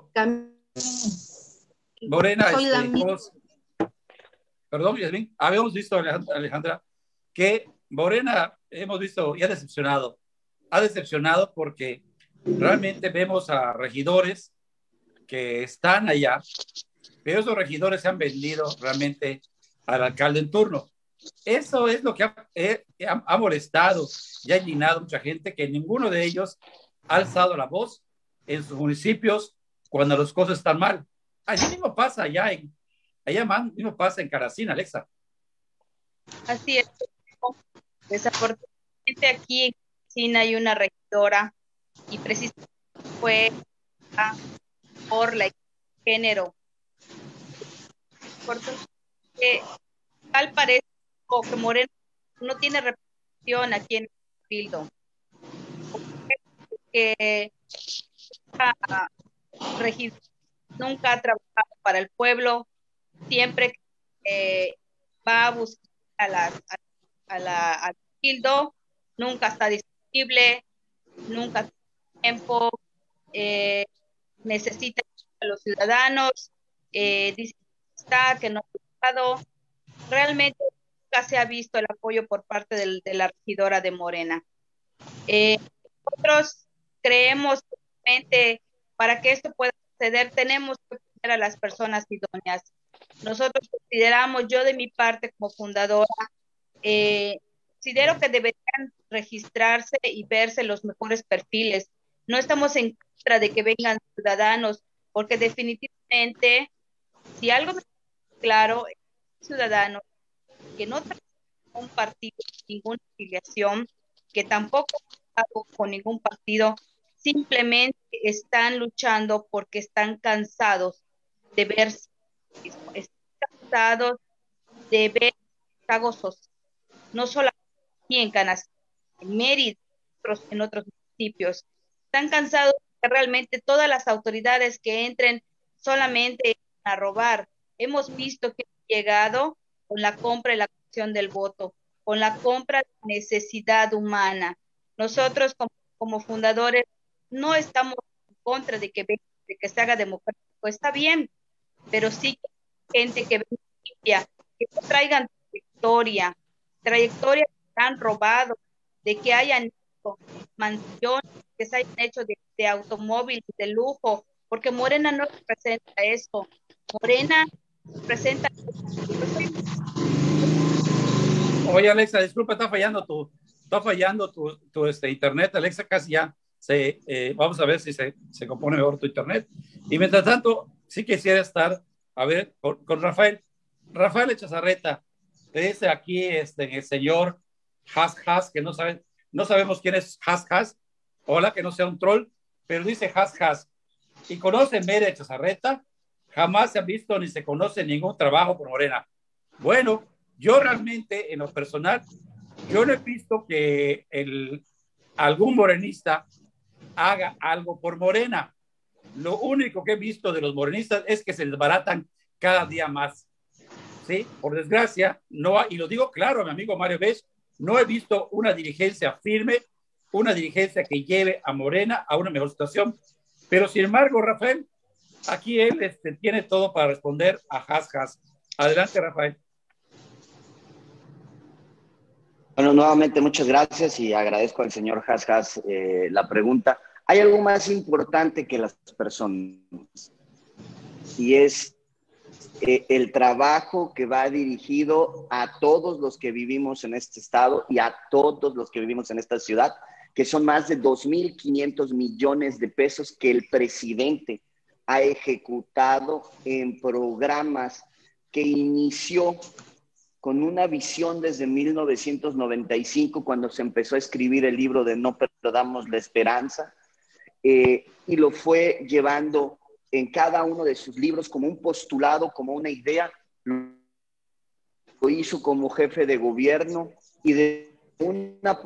Morena, soy este, la misma. Perdón, Yasmín, habíamos visto, Alejandra, que Morena, hemos visto y ha decepcionado, ha decepcionado porque realmente vemos a regidores que están allá, pero esos regidores se han vendido realmente al alcalde en turno. Eso es lo que ha, eh, ha, ha molestado y ha indignado a mucha gente, que ninguno de ellos ha alzado la voz en sus municipios cuando las cosas están mal. Así mismo pasa allá en, allá mismo pasa en Caracina, Alexa. Así es. Desafortunadamente aquí en Caracina hay una regidora y precisamente fue por la género. Porque tal parece que Morena no tiene representación aquí en el Cabildo. Que la regidora nunca ha trabajado para el pueblo, siempre eh, va a buscar a las a, a la al Cabildo, nunca está disponible, nunca tiene tiempo, eh, necesita a los ciudadanos, eh, dice que está, que no ha estado. Realmente nunca se ha visto el apoyo por parte del, de la regidora de Morena. Eh, nosotros creemos que realmente para que esto pueda suceder tenemos que poner a las personas idóneas. Nosotros consideramos, yo de mi parte como fundadora, eh, considero que deberían registrarse y verse los mejores perfiles. No estamos en contra de que vengan ciudadanos, porque definitivamente, si algo me queda claro, es ciudadanos que no traen un partido, ninguna afiliación, que tampoco con ningún partido, simplemente están luchando porque están cansados de ver, están cansados de ver rezagos sociales, no solo aquí en Canacín, en Mérida, en otros municipios. Están cansados de que realmente todas las autoridades que entren solamente a robar. Hemos visto que han llegado con la compra y la acción del voto, con la compra de necesidad humana. Nosotros como, como fundadores no estamos en contra de que, de que se haga democrático, está bien, pero sí que gente que venga limpia, que no traigan trayectoria, trayectoria que han robado, de que hayan hecho mansiones, que se hayan hecho de, de automóviles de lujo, porque Morena no representa eso. Morena representa... Oye, Alexa, disculpa, está fallando tu, está fallando tu, tu este, internet. Alexa, casi ya se, eh, vamos a ver si se, se compone mejor tu internet. Y mientras tanto, sí quisiera estar, a ver, con, con Rafael. Rafael Echazarreta, te dice aquí este, el señor Has Has, que no, saben, no sabemos quién es Has Has. Hola, que no sea un troll, pero dice Has Has. Y conoce Mere Echazarreta, jamás se ha visto ni se conoce ningún trabajo por Morena. Bueno, yo realmente, en lo personal, yo no he visto que el, algún morenista haga algo por Morena. Lo único que he visto de los morenistas es que se desbaratan cada día más. ¿Sí? Por desgracia, no, y lo digo claro, mi amigo Mario Bech, no he visto una dirigencia firme una dirigencia que lleve a Morena a una mejor situación. Pero sin embargo, Rafael, aquí él este, tiene todo para responder a Has Has. Adelante, Rafael. Bueno, nuevamente muchas gracias y agradezco al señor Has Has eh, la pregunta. Hay algo más importante que las personas y es eh, el trabajo que va dirigido a todos los que vivimos en este estado y a todos los que vivimos en esta ciudad, que son más de dos mil quinientos millones de pesos que el presidente ha ejecutado en programas que inició con una visión desde mil novecientos noventa y cinco, cuando se empezó a escribir el libro de No perdamos la esperanza, eh, y lo fue llevando en cada uno de sus libros como un postulado, como una idea. Lo hizo como jefe de gobierno y de una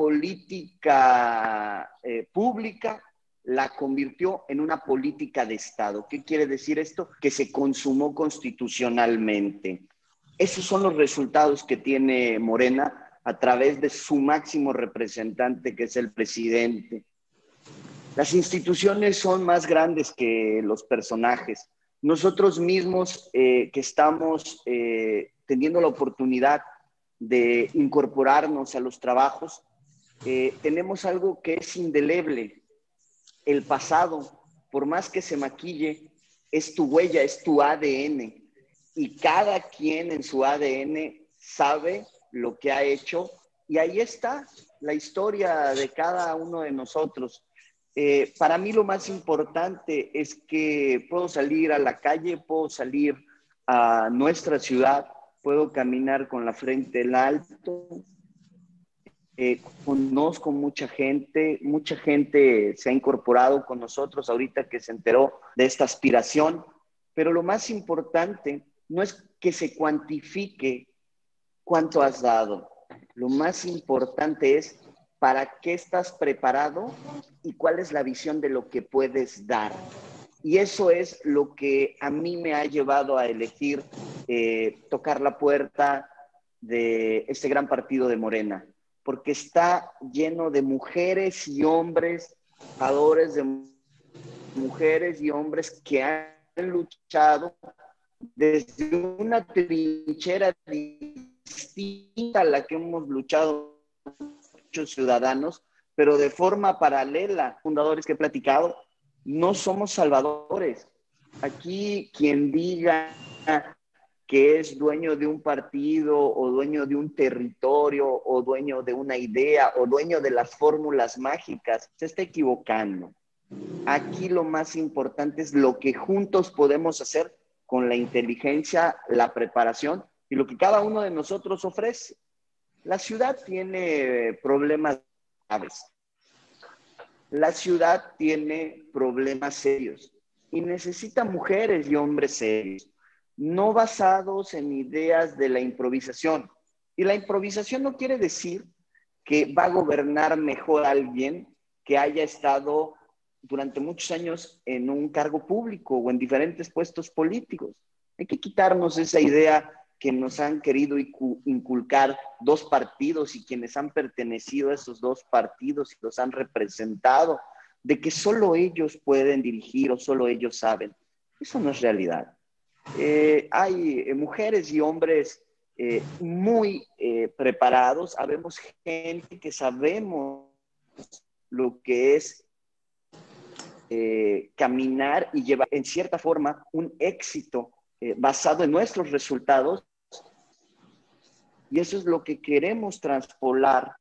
política eh, pública la convirtió en una política de Estado. ¿Qué quiere decir esto? Que se consumó constitucionalmente. Esos son los resultados que tiene Morena a través de su máximo representante, que es el presidente. Las instituciones son más grandes que los personajes. Nosotros mismos eh, que estamos eh, teniendo la oportunidad de incorporarnos a los trabajos, eh, tenemos algo que es indeleble. El pasado, por más que se maquille, es tu huella, es tu A D N. Y cada quien en su A D N sabe lo que ha hecho. Y ahí está la historia de cada uno de nosotros. Eh, para mí lo más importante es que puedo salir a la calle, puedo salir a nuestra ciudad, puedo caminar con la frente en alto. Eh, conozco mucha gente, mucha gente se ha incorporado con nosotros ahorita que se enteró de esta aspiración, pero lo más importante no es que se cuantifique cuánto has dado, lo más importante es para qué estás preparado y cuál es la visión de lo que puedes dar. Y eso es lo que a mí me ha llevado a elegir eh, tocar la puerta de este gran partido de Morena, porque está lleno de mujeres y hombres, trabajadores de mujeres y hombres que han luchado desde una trinchera distinta a la que hemos luchado muchos ciudadanos, pero de forma paralela. Fundadores que he platicado, no somos salvadores. Aquí quien diga que es dueño de un partido o dueño de un territorio o dueño de una idea o dueño de las fórmulas mágicas, se está equivocando. Aquí lo más importante es lo que juntos podemos hacer con la inteligencia, la preparación y lo que cada uno de nosotros ofrece. La ciudad tiene problemas graves. La ciudad tiene problemas serios y necesita mujeres y hombres serios, no basados en ideas de la improvisación. Y la improvisación no quiere decir que va a gobernar mejor alguien que haya estado durante muchos años en un cargo público o en diferentes puestos políticos. Hay que quitarnos esa idea que nos han querido inculcar dos partidos y quienes han pertenecido a esos dos partidos y los han representado, de que solo ellos pueden dirigir o solo ellos saben. Eso no es realidad. Eh, hay eh, mujeres y hombres eh, muy eh, preparados, habemos gente que sabemos lo que es eh, caminar y llevar en cierta forma un éxito eh, basado en nuestros resultados. Y eso es lo que queremos traspolar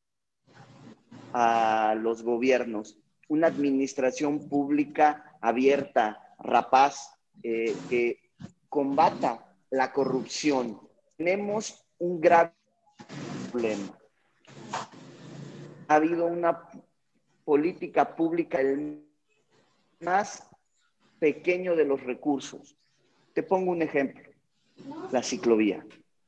a los gobiernos. Una administración pública abierta, rapaz, eh, que combata la corrupción. Tenemos un grave problema. Ha habido una política pública el más pequeño de los recursos. Te pongo un ejemplo, la ciclovía.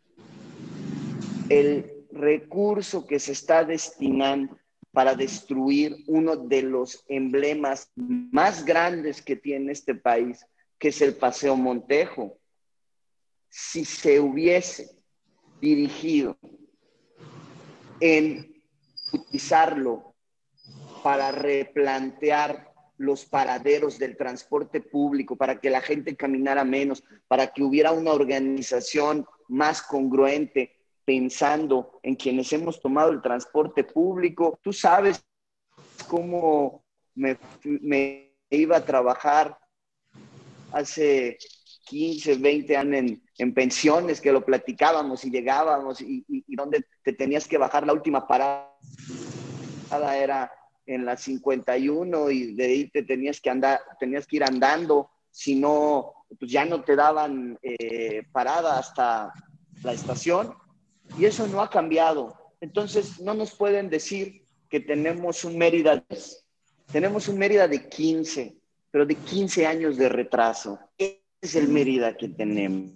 El recurso que se está destinando para destruir uno de los emblemas más grandes que tiene este país, que es el Paseo Montejo, si se hubiese dirigido en utilizarlo para replantear los paraderos del transporte público, para que la gente caminara menos, para que hubiera una organización más congruente, pensando en quienes hemos tomado el transporte público. Tú sabes cómo me, me iba a trabajar hace quince, veinte años en, en pensiones, que lo platicábamos y llegábamos y, y, y donde te tenías que bajar. La última parada era en la cincuenta y uno y de ahí te tenías que andar, tenías que ir andando, si no, pues ya no te daban eh, parada hasta la estación, y eso no ha cambiado. Entonces no nos pueden decir que tenemos un Mérida, tenemos un Mérida de quince, pero de quince años de retraso. Ese es el Mérida que tenemos.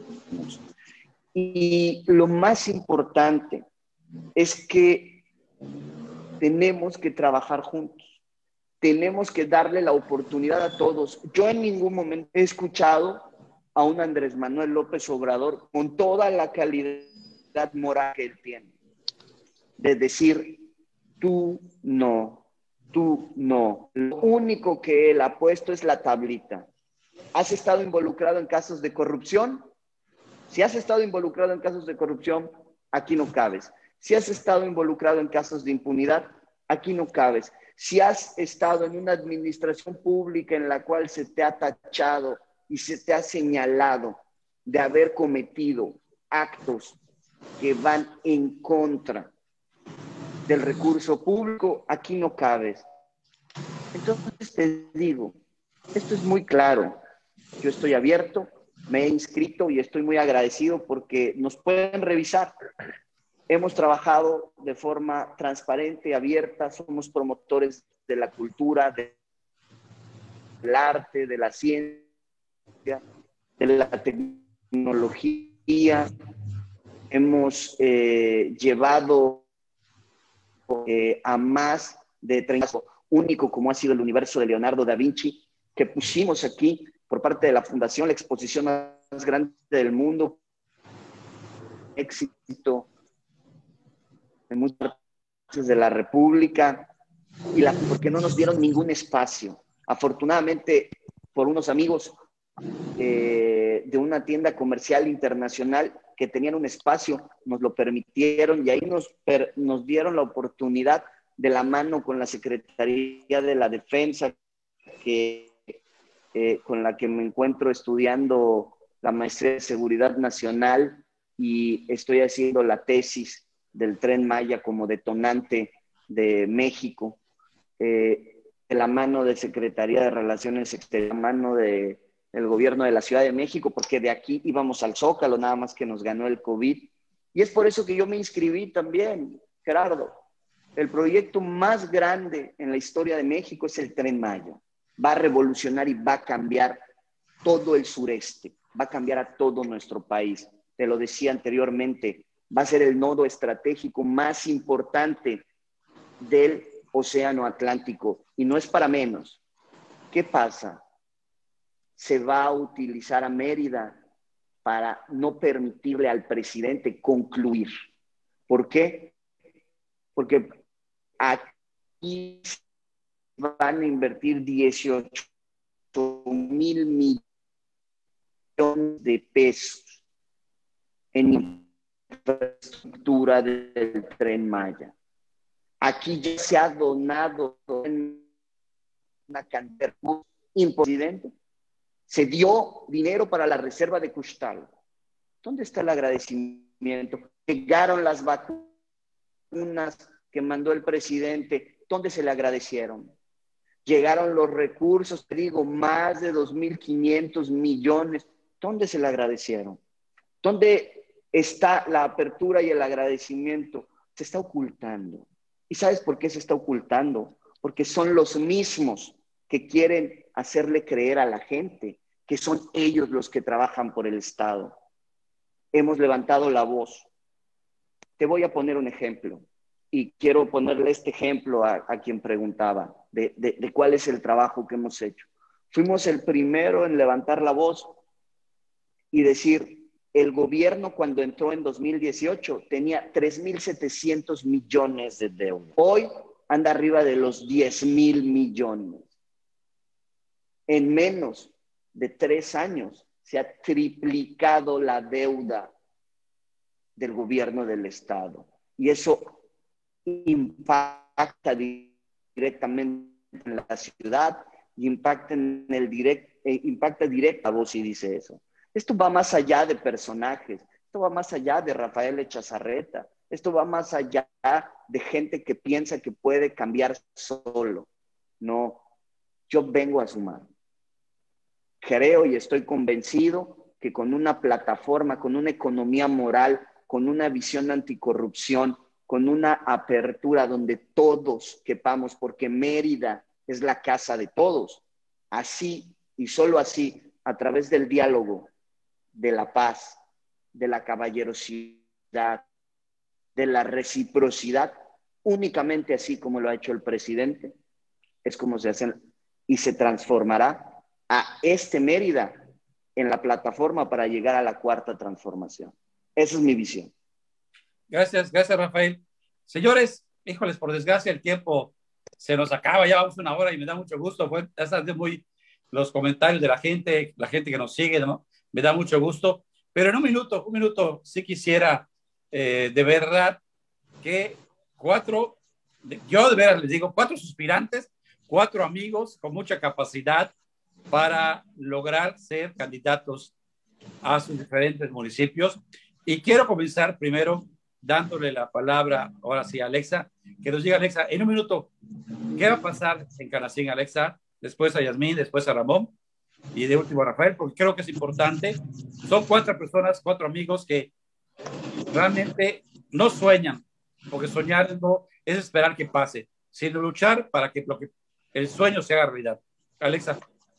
Y lo más importante es que tenemos que trabajar juntos. Tenemos que darle la oportunidad a todos. Yo en ningún momento he escuchado a un Andrés Manuel López Obrador con toda la calidad moral que él tiene, de decir, tú no, tú no. Lo único que él ha puesto es la tablita. ¿Has estado involucrado en casos de corrupción? Si has estado involucrado en casos de corrupción, aquí no cabes. Si has estado involucrado en casos de impunidad, aquí no cabes. Si has estado en una administración pública en la cual se te ha tachado y se te ha señalado de haber cometido actos que van en contra del recurso público, aquí no cabes. Entonces te digo, esto es muy claro. Yo estoy abierto, me he inscrito y estoy muy agradecido porque nos pueden revisar. Hemos trabajado de forma transparente, abierta, somos promotores de la cultura, de, del arte, de la ciencia, de la tecnología. Hemos eh, llevado eh, a más de treinta, único como ha sido el universo de Leonardo da Vinci, que pusimos aquí por parte de la Fundación, la exposición más grande del mundo, éxito en muchas partes de la República, y la, porque no nos dieron ningún espacio. Afortunadamente, por unos amigos eh, de una tienda comercial internacional que tenían un espacio, nos lo permitieron y ahí nos, per, nos dieron la oportunidad de la mano con la Secretaría de la Defensa, que, eh, con la que me encuentro estudiando la maestría de Seguridad Nacional y estoy haciendo la tesis del Tren Maya como detonante de México, eh, de la mano de Secretaría de Relaciones Exteriores, de la mano de, del gobierno de la Ciudad de México, porque de aquí íbamos al Zócalo, nada más que nos ganó el COVID. Y es por eso que yo me inscribí también, Gerardo. El proyecto más grande en la historia de México es el Tren Maya. Va a revolucionar y va a cambiar todo el sureste, va a cambiar a todo nuestro país. Te lo decía anteriormente, va a ser el nodo estratégico más importante del Océano Atlántico. Y no es para menos. ¿Qué pasa? Se va a utilizar a Mérida para no permitirle al presidente concluir. ¿Por qué? Porque aquí van a invertir dieciocho mil millones de pesos en infraestructura del Tren Maya. Aquí ya se ha donado una cantidad importante. Se dio dinero para la reserva de Custal. ¿Dónde está el agradecimiento? Llegaron las vacunas que mandó el presidente. ¿Dónde se le agradecieron? Llegaron los recursos, te digo, más de dos mil quinientos millones. ¿Dónde se le agradecieron? ¿Dónde está la apertura y el agradecimiento? Se está ocultando. ¿Y sabes por qué se está ocultando? Porque son los mismos que quieren hacerle creer a la gente que son ellos los que trabajan por el Estado. Hemos levantado la voz. Te voy a poner un ejemplo y quiero ponerle este ejemplo a, a quien preguntaba de, de, de cuál es el trabajo que hemos hecho. Fuimos el primero en levantar la voz y decir, el gobierno cuando entró en dos mil dieciocho tenía tres mil setecientos millones de deuda. Hoy anda arriba de los diez mil millones. En menos de tres años se ha triplicado la deuda del gobierno del Estado. Y eso impacta directamente en la ciudad y impacta en el direct, eh, impacta directa, vos sí dice eso. Esto va más allá de personajes, esto va más allá de Rafael Echazarreta, esto va más allá de gente que piensa que puede cambiar solo. No, yo vengo a sumar. Creo y estoy convencido que con una plataforma, con una economía moral, con una visión anticorrupción, con una apertura donde todos quepamos, porque Mérida es la casa de todos. Así y solo así, a través del diálogo, de la paz, de la caballerosidad, de la reciprocidad, únicamente así como lo ha hecho el presidente, es como se hace y se transformará a este Mérida en la plataforma para llegar a la cuarta transformación. Esa es mi visión. Gracias, gracias, Rafael. Señores, híjoles, por desgracia el tiempo se nos acaba, ya vamos una hora y me da mucho gusto. Fue bastante muy los comentarios de la gente, la gente que nos sigue, ¿no? Me da mucho gusto. Pero en un minuto, un minuto, sí quisiera eh, de verdad que cuatro, yo de verdad les digo, cuatro suspirantes, cuatro amigos con mucha capacidad para lograr ser candidatos a sus diferentes municipios. Y quiero comenzar primero dándole la palabra, ahora sí, a Alexa, que nos diga, Alexa, en un minuto, ¿qué va a pasar en Canacín, Alexa? Después a Yasmín, después a Ramón y de último a Rafael, porque creo que es importante. Son cuatro personas, cuatro amigos que realmente no sueñan, porque soñar no es esperar que pase, sino luchar para que, lo que el sueño se haga realidad. Alexa.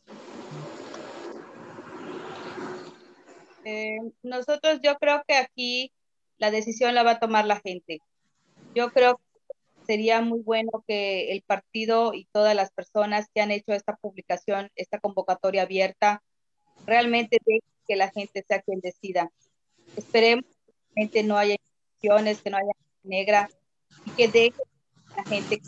Eh, nosotros, yo creo que aquí la decisión la va a tomar la gente. Yo creo que sería muy bueno que el partido y todas las personas que han hecho esta publicación, esta convocatoria abierta, realmente dejen que la gente sea quien decida. Esperemos que la gente no haya intenciones, que no haya negra, y que deje que la gente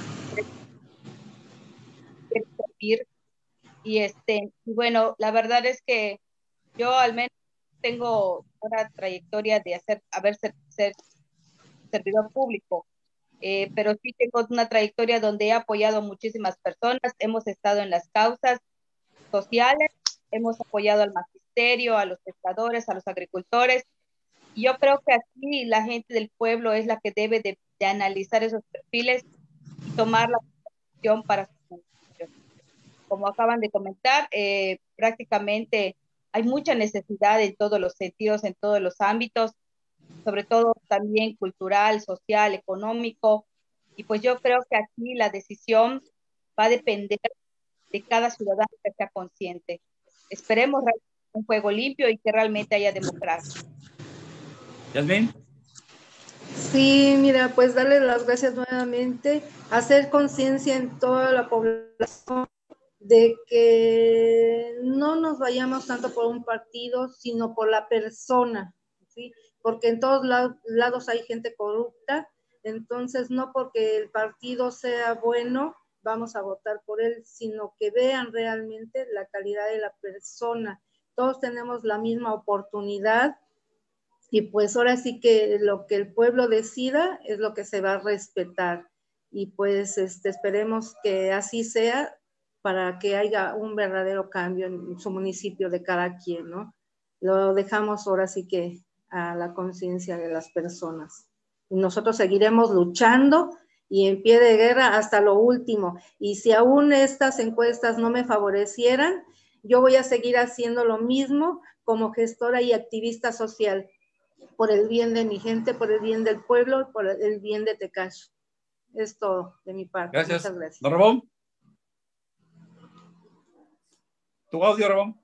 servir. Y este, y bueno, la verdad es que yo al menos tengo una trayectoria de hacer, haber ser, ser servidor público, eh, pero sí tengo una trayectoria donde he apoyado a muchísimas personas, hemos estado en las causas sociales, hemos apoyado al magisterio, a los pescadores, a los agricultores, y yo creo que aquí la gente del pueblo es la que debe de, de analizar esos perfiles y tomar la decisión para sus municipios. Como acaban de comentar, eh, prácticamente hay mucha necesidad en todos los sentidos, en todos los ámbitos, sobre todo también cultural, social, económico, y pues yo creo que aquí la decisión va a depender de cada ciudadano que sea consciente. Esperemos un juego limpio y que realmente haya democracia. Yasmín. Sí, mira, pues darle las gracias nuevamente, hacer conciencia en toda la población de que no nos vayamos tanto por un partido, sino por la persona, ¿sí? Porque en todos lados, lados hay gente corrupta, entonces no porque el partido sea bueno, vamos a votar por él, sino que vean realmente la calidad de la persona. Todos tenemos la misma oportunidad y pues ahora sí que lo que el pueblo decida es lo que se va a respetar. Y pues este, esperemos que así sea para que haya un verdadero cambio en su municipio de cada quien, ¿no? Lo dejamos ahora sí que a la conciencia de las personas. Y nosotros seguiremos luchando y en pie de guerra hasta lo último. Y si aún estas encuestas no me favorecieran, yo voy a seguir haciendo lo mismo como gestora y activista social, por el bien de mi gente, por el bien del pueblo, por el bien de Tecash. Es todo de mi parte. Gracias. Muchas gracias. Don Ramón. Tu audio, Ramón.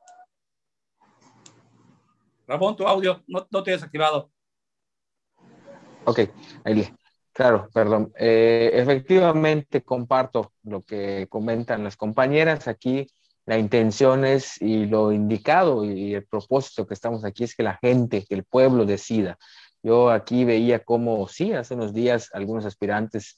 Ramón, tu audio no, no tienes activado. Ok, ahí, claro, perdón. Eh, efectivamente comparto lo que comentan las compañeras. Aquí la intención es, y lo indicado y el propósito que estamos aquí es que la gente, que el pueblo decida. Yo aquí veía cómo, sí, hace unos días algunos aspirantes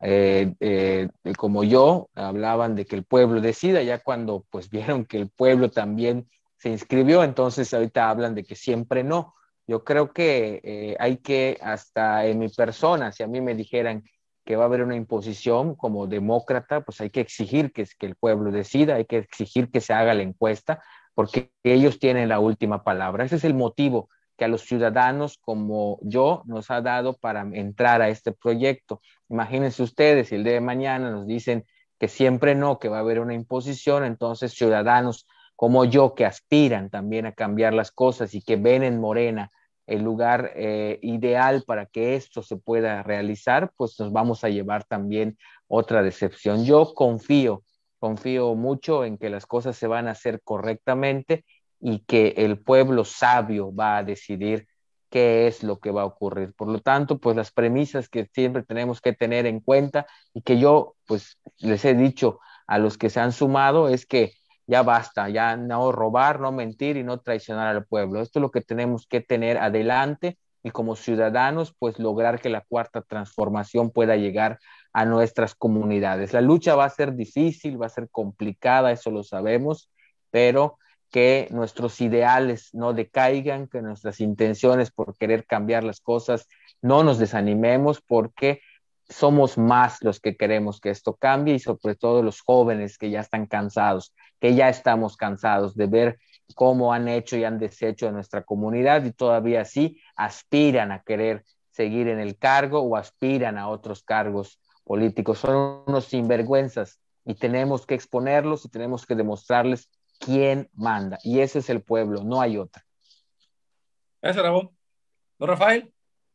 eh, eh, como yo, hablaban de que el pueblo decida, ya cuando pues vieron que el pueblo también se inscribió, entonces ahorita hablan de que siempre no. Yo creo que eh, hay que, hasta en mi persona, si a mí me dijeran que va a haber una imposición como demócrata, pues hay que exigir que, que el pueblo decida, hay que exigir que se haga la encuesta, porque ellos tienen la última palabra. Ese es el motivo que a los ciudadanos como yo nos ha dado para entrar a este proyecto. Imagínense ustedes, si el día de mañana nos dicen que siempre no, que va a haber una imposición, entonces ciudadanos como yo que aspiran también a cambiar las cosas y que ven en Morena el lugar eh, ideal para que esto se pueda realizar, pues nos vamos a llevar también otra decepción. Yo confío, confío mucho en que las cosas se van a hacer correctamente y que el pueblo sabio va a decidir qué es lo que va a ocurrir. Por lo tanto, pues las premisas que siempre tenemos que tener en cuenta y que yo pues les he dicho a los que se han sumado es que ya basta, ya no robar, no mentir y no traicionar al pueblo. Esto es lo que tenemos que tener adelante y como ciudadanos, pues lograr que la cuarta transformación pueda llegar a nuestras comunidades. La lucha va a ser difícil, va a ser complicada, eso lo sabemos, pero que nuestros ideales no decaigan, que nuestras intenciones por querer cambiar las cosas no nos desanimemos, porque somos más los que queremos que esto cambie y sobre todo los jóvenes que ya están cansados, que ya estamos cansados de ver cómo han hecho y han deshecho a nuestra comunidad y todavía así aspiran a querer seguir en el cargo o aspiran a otros cargos políticos. Son unos sinvergüenzas y tenemos que exponerlos y tenemos que demostrarles quién manda. Y ese es el pueblo, no hay otra. Gracias, Ramón. ¿Don Rafael?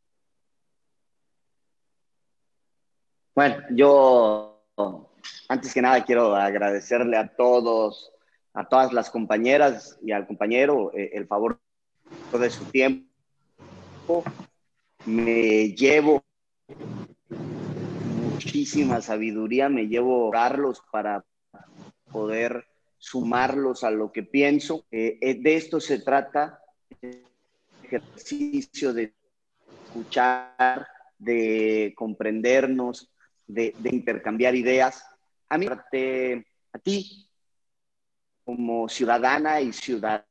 Bueno, yo antes que nada quiero agradecerle a todos, a todas las compañeras y al compañero eh, el favor de su tiempo. Me llevo muchísima sabiduría, me llevo a orarlos para poder sumarlos a lo que pienso. Eh, de esto se trata, ejercicio de escuchar, de comprendernos, de, de intercambiar ideas. A mí, a ti, como ciudadana y ciudadano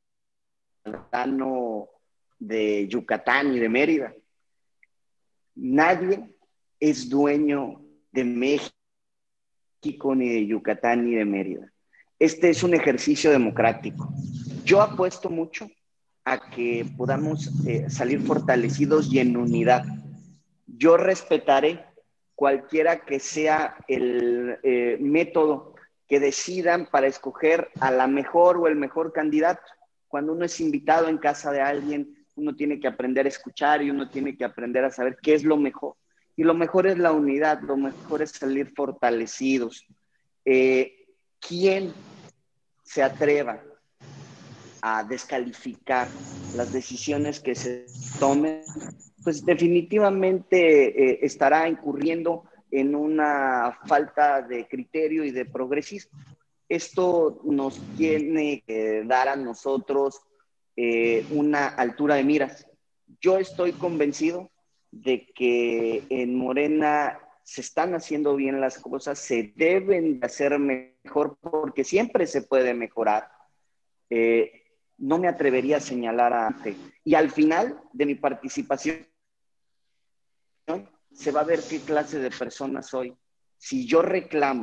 de Yucatán y de Mérida, nadie es dueño de México, ni de Yucatán, ni de Mérida. Este es un ejercicio democrático. Yo apuesto mucho a que podamos eh, salir fortalecidos y en unidad. Yo respetaré cualquiera que sea el eh, método que decidan para escoger a la mejor o el mejor candidato. Cuando uno es invitado en casa de alguien, uno tiene que aprender a escuchar y uno tiene que aprender a saber qué es lo mejor. Y lo mejor es la unidad, lo mejor es salir fortalecidos. Eh, ¿Quién se atreva a descalificar las decisiones que se tomen? Pues definitivamente eh, estará incurriendo en una falta de criterio y de progresismo. Esto nos tiene que dar a nosotros eh, una altura de miras. Yo estoy convencido de que en Morena se están haciendo bien las cosas, se deben de hacer mejor porque siempre se puede mejorar. Eh, no me atrevería a señalar a gente. Y al final de mi participación se va a ver qué clase de persona soy. Si yo reclamo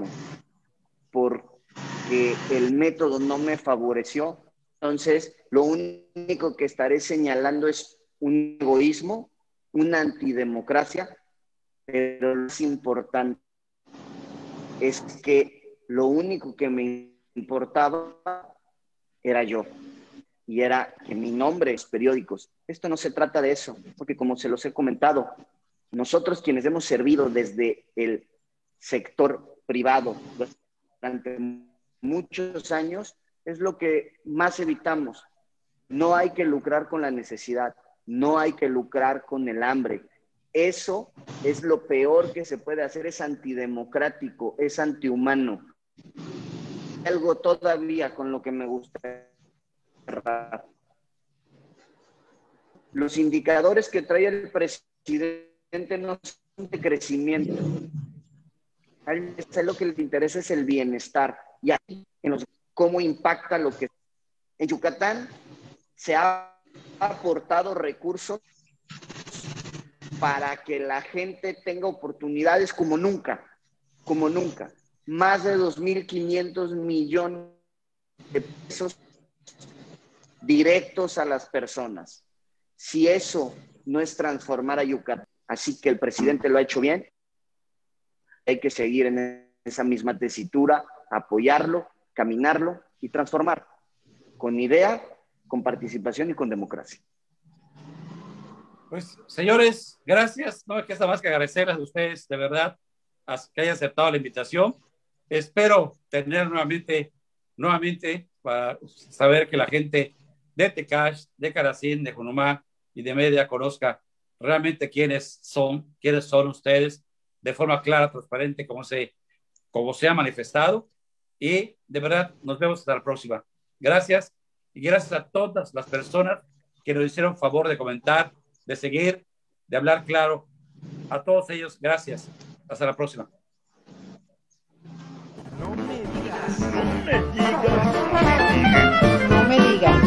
porque el método no me favoreció, entonces lo único que estaré señalando es un egoísmo, una antidemocracia, pero lo más importante es que lo único que me importaba era yo. Y era que mi nombre es periódicos. Esto no se trata de eso, porque como se los he comentado, nosotros quienes hemos servido desde el sector privado durante muchos años, es lo que más evitamos. No hay que lucrar con la necesidad, no hay que lucrar con el hambre. Eso es lo peor que se puede hacer, es antidemocrático, es antihumano. Algo todavía con lo que me gusta. Los indicadores que trae el presidente no son de crecimiento, A lo que les interesa es el bienestar y aquí, en los, cómo impacta lo que... En Yucatán se ha aportado recursos para que la gente tenga oportunidades como nunca, como nunca. Más de dos mil quinientos millones de pesos directos a las personas. Si eso no es transformar a Yucatán, así que el presidente lo ha hecho bien, hay que seguir en esa misma tesitura, apoyarlo, caminarlo y transformar, con idea, con participación y con democracia. Pues, señores, gracias. No me queda más que agradecerles a ustedes, de verdad, que hayan aceptado la invitación. Espero tener nuevamente, nuevamente, para saber que la gente de Tecash, de Canacín, de Junumá y de Media conozca realmente quiénes son, quiénes son ustedes, de forma clara, transparente, como se, como se ha manifestado. Y de verdad, nos vemos hasta la próxima. Gracias. Y gracias a todas las personas que nos hicieron favor de comentar, de seguir, de hablar claro. A todos ellos, gracias. Hasta la próxima. No me digas. No me No me digas.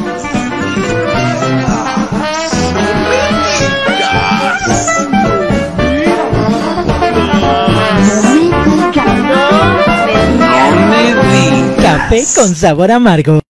digas. Café con sabor amargo.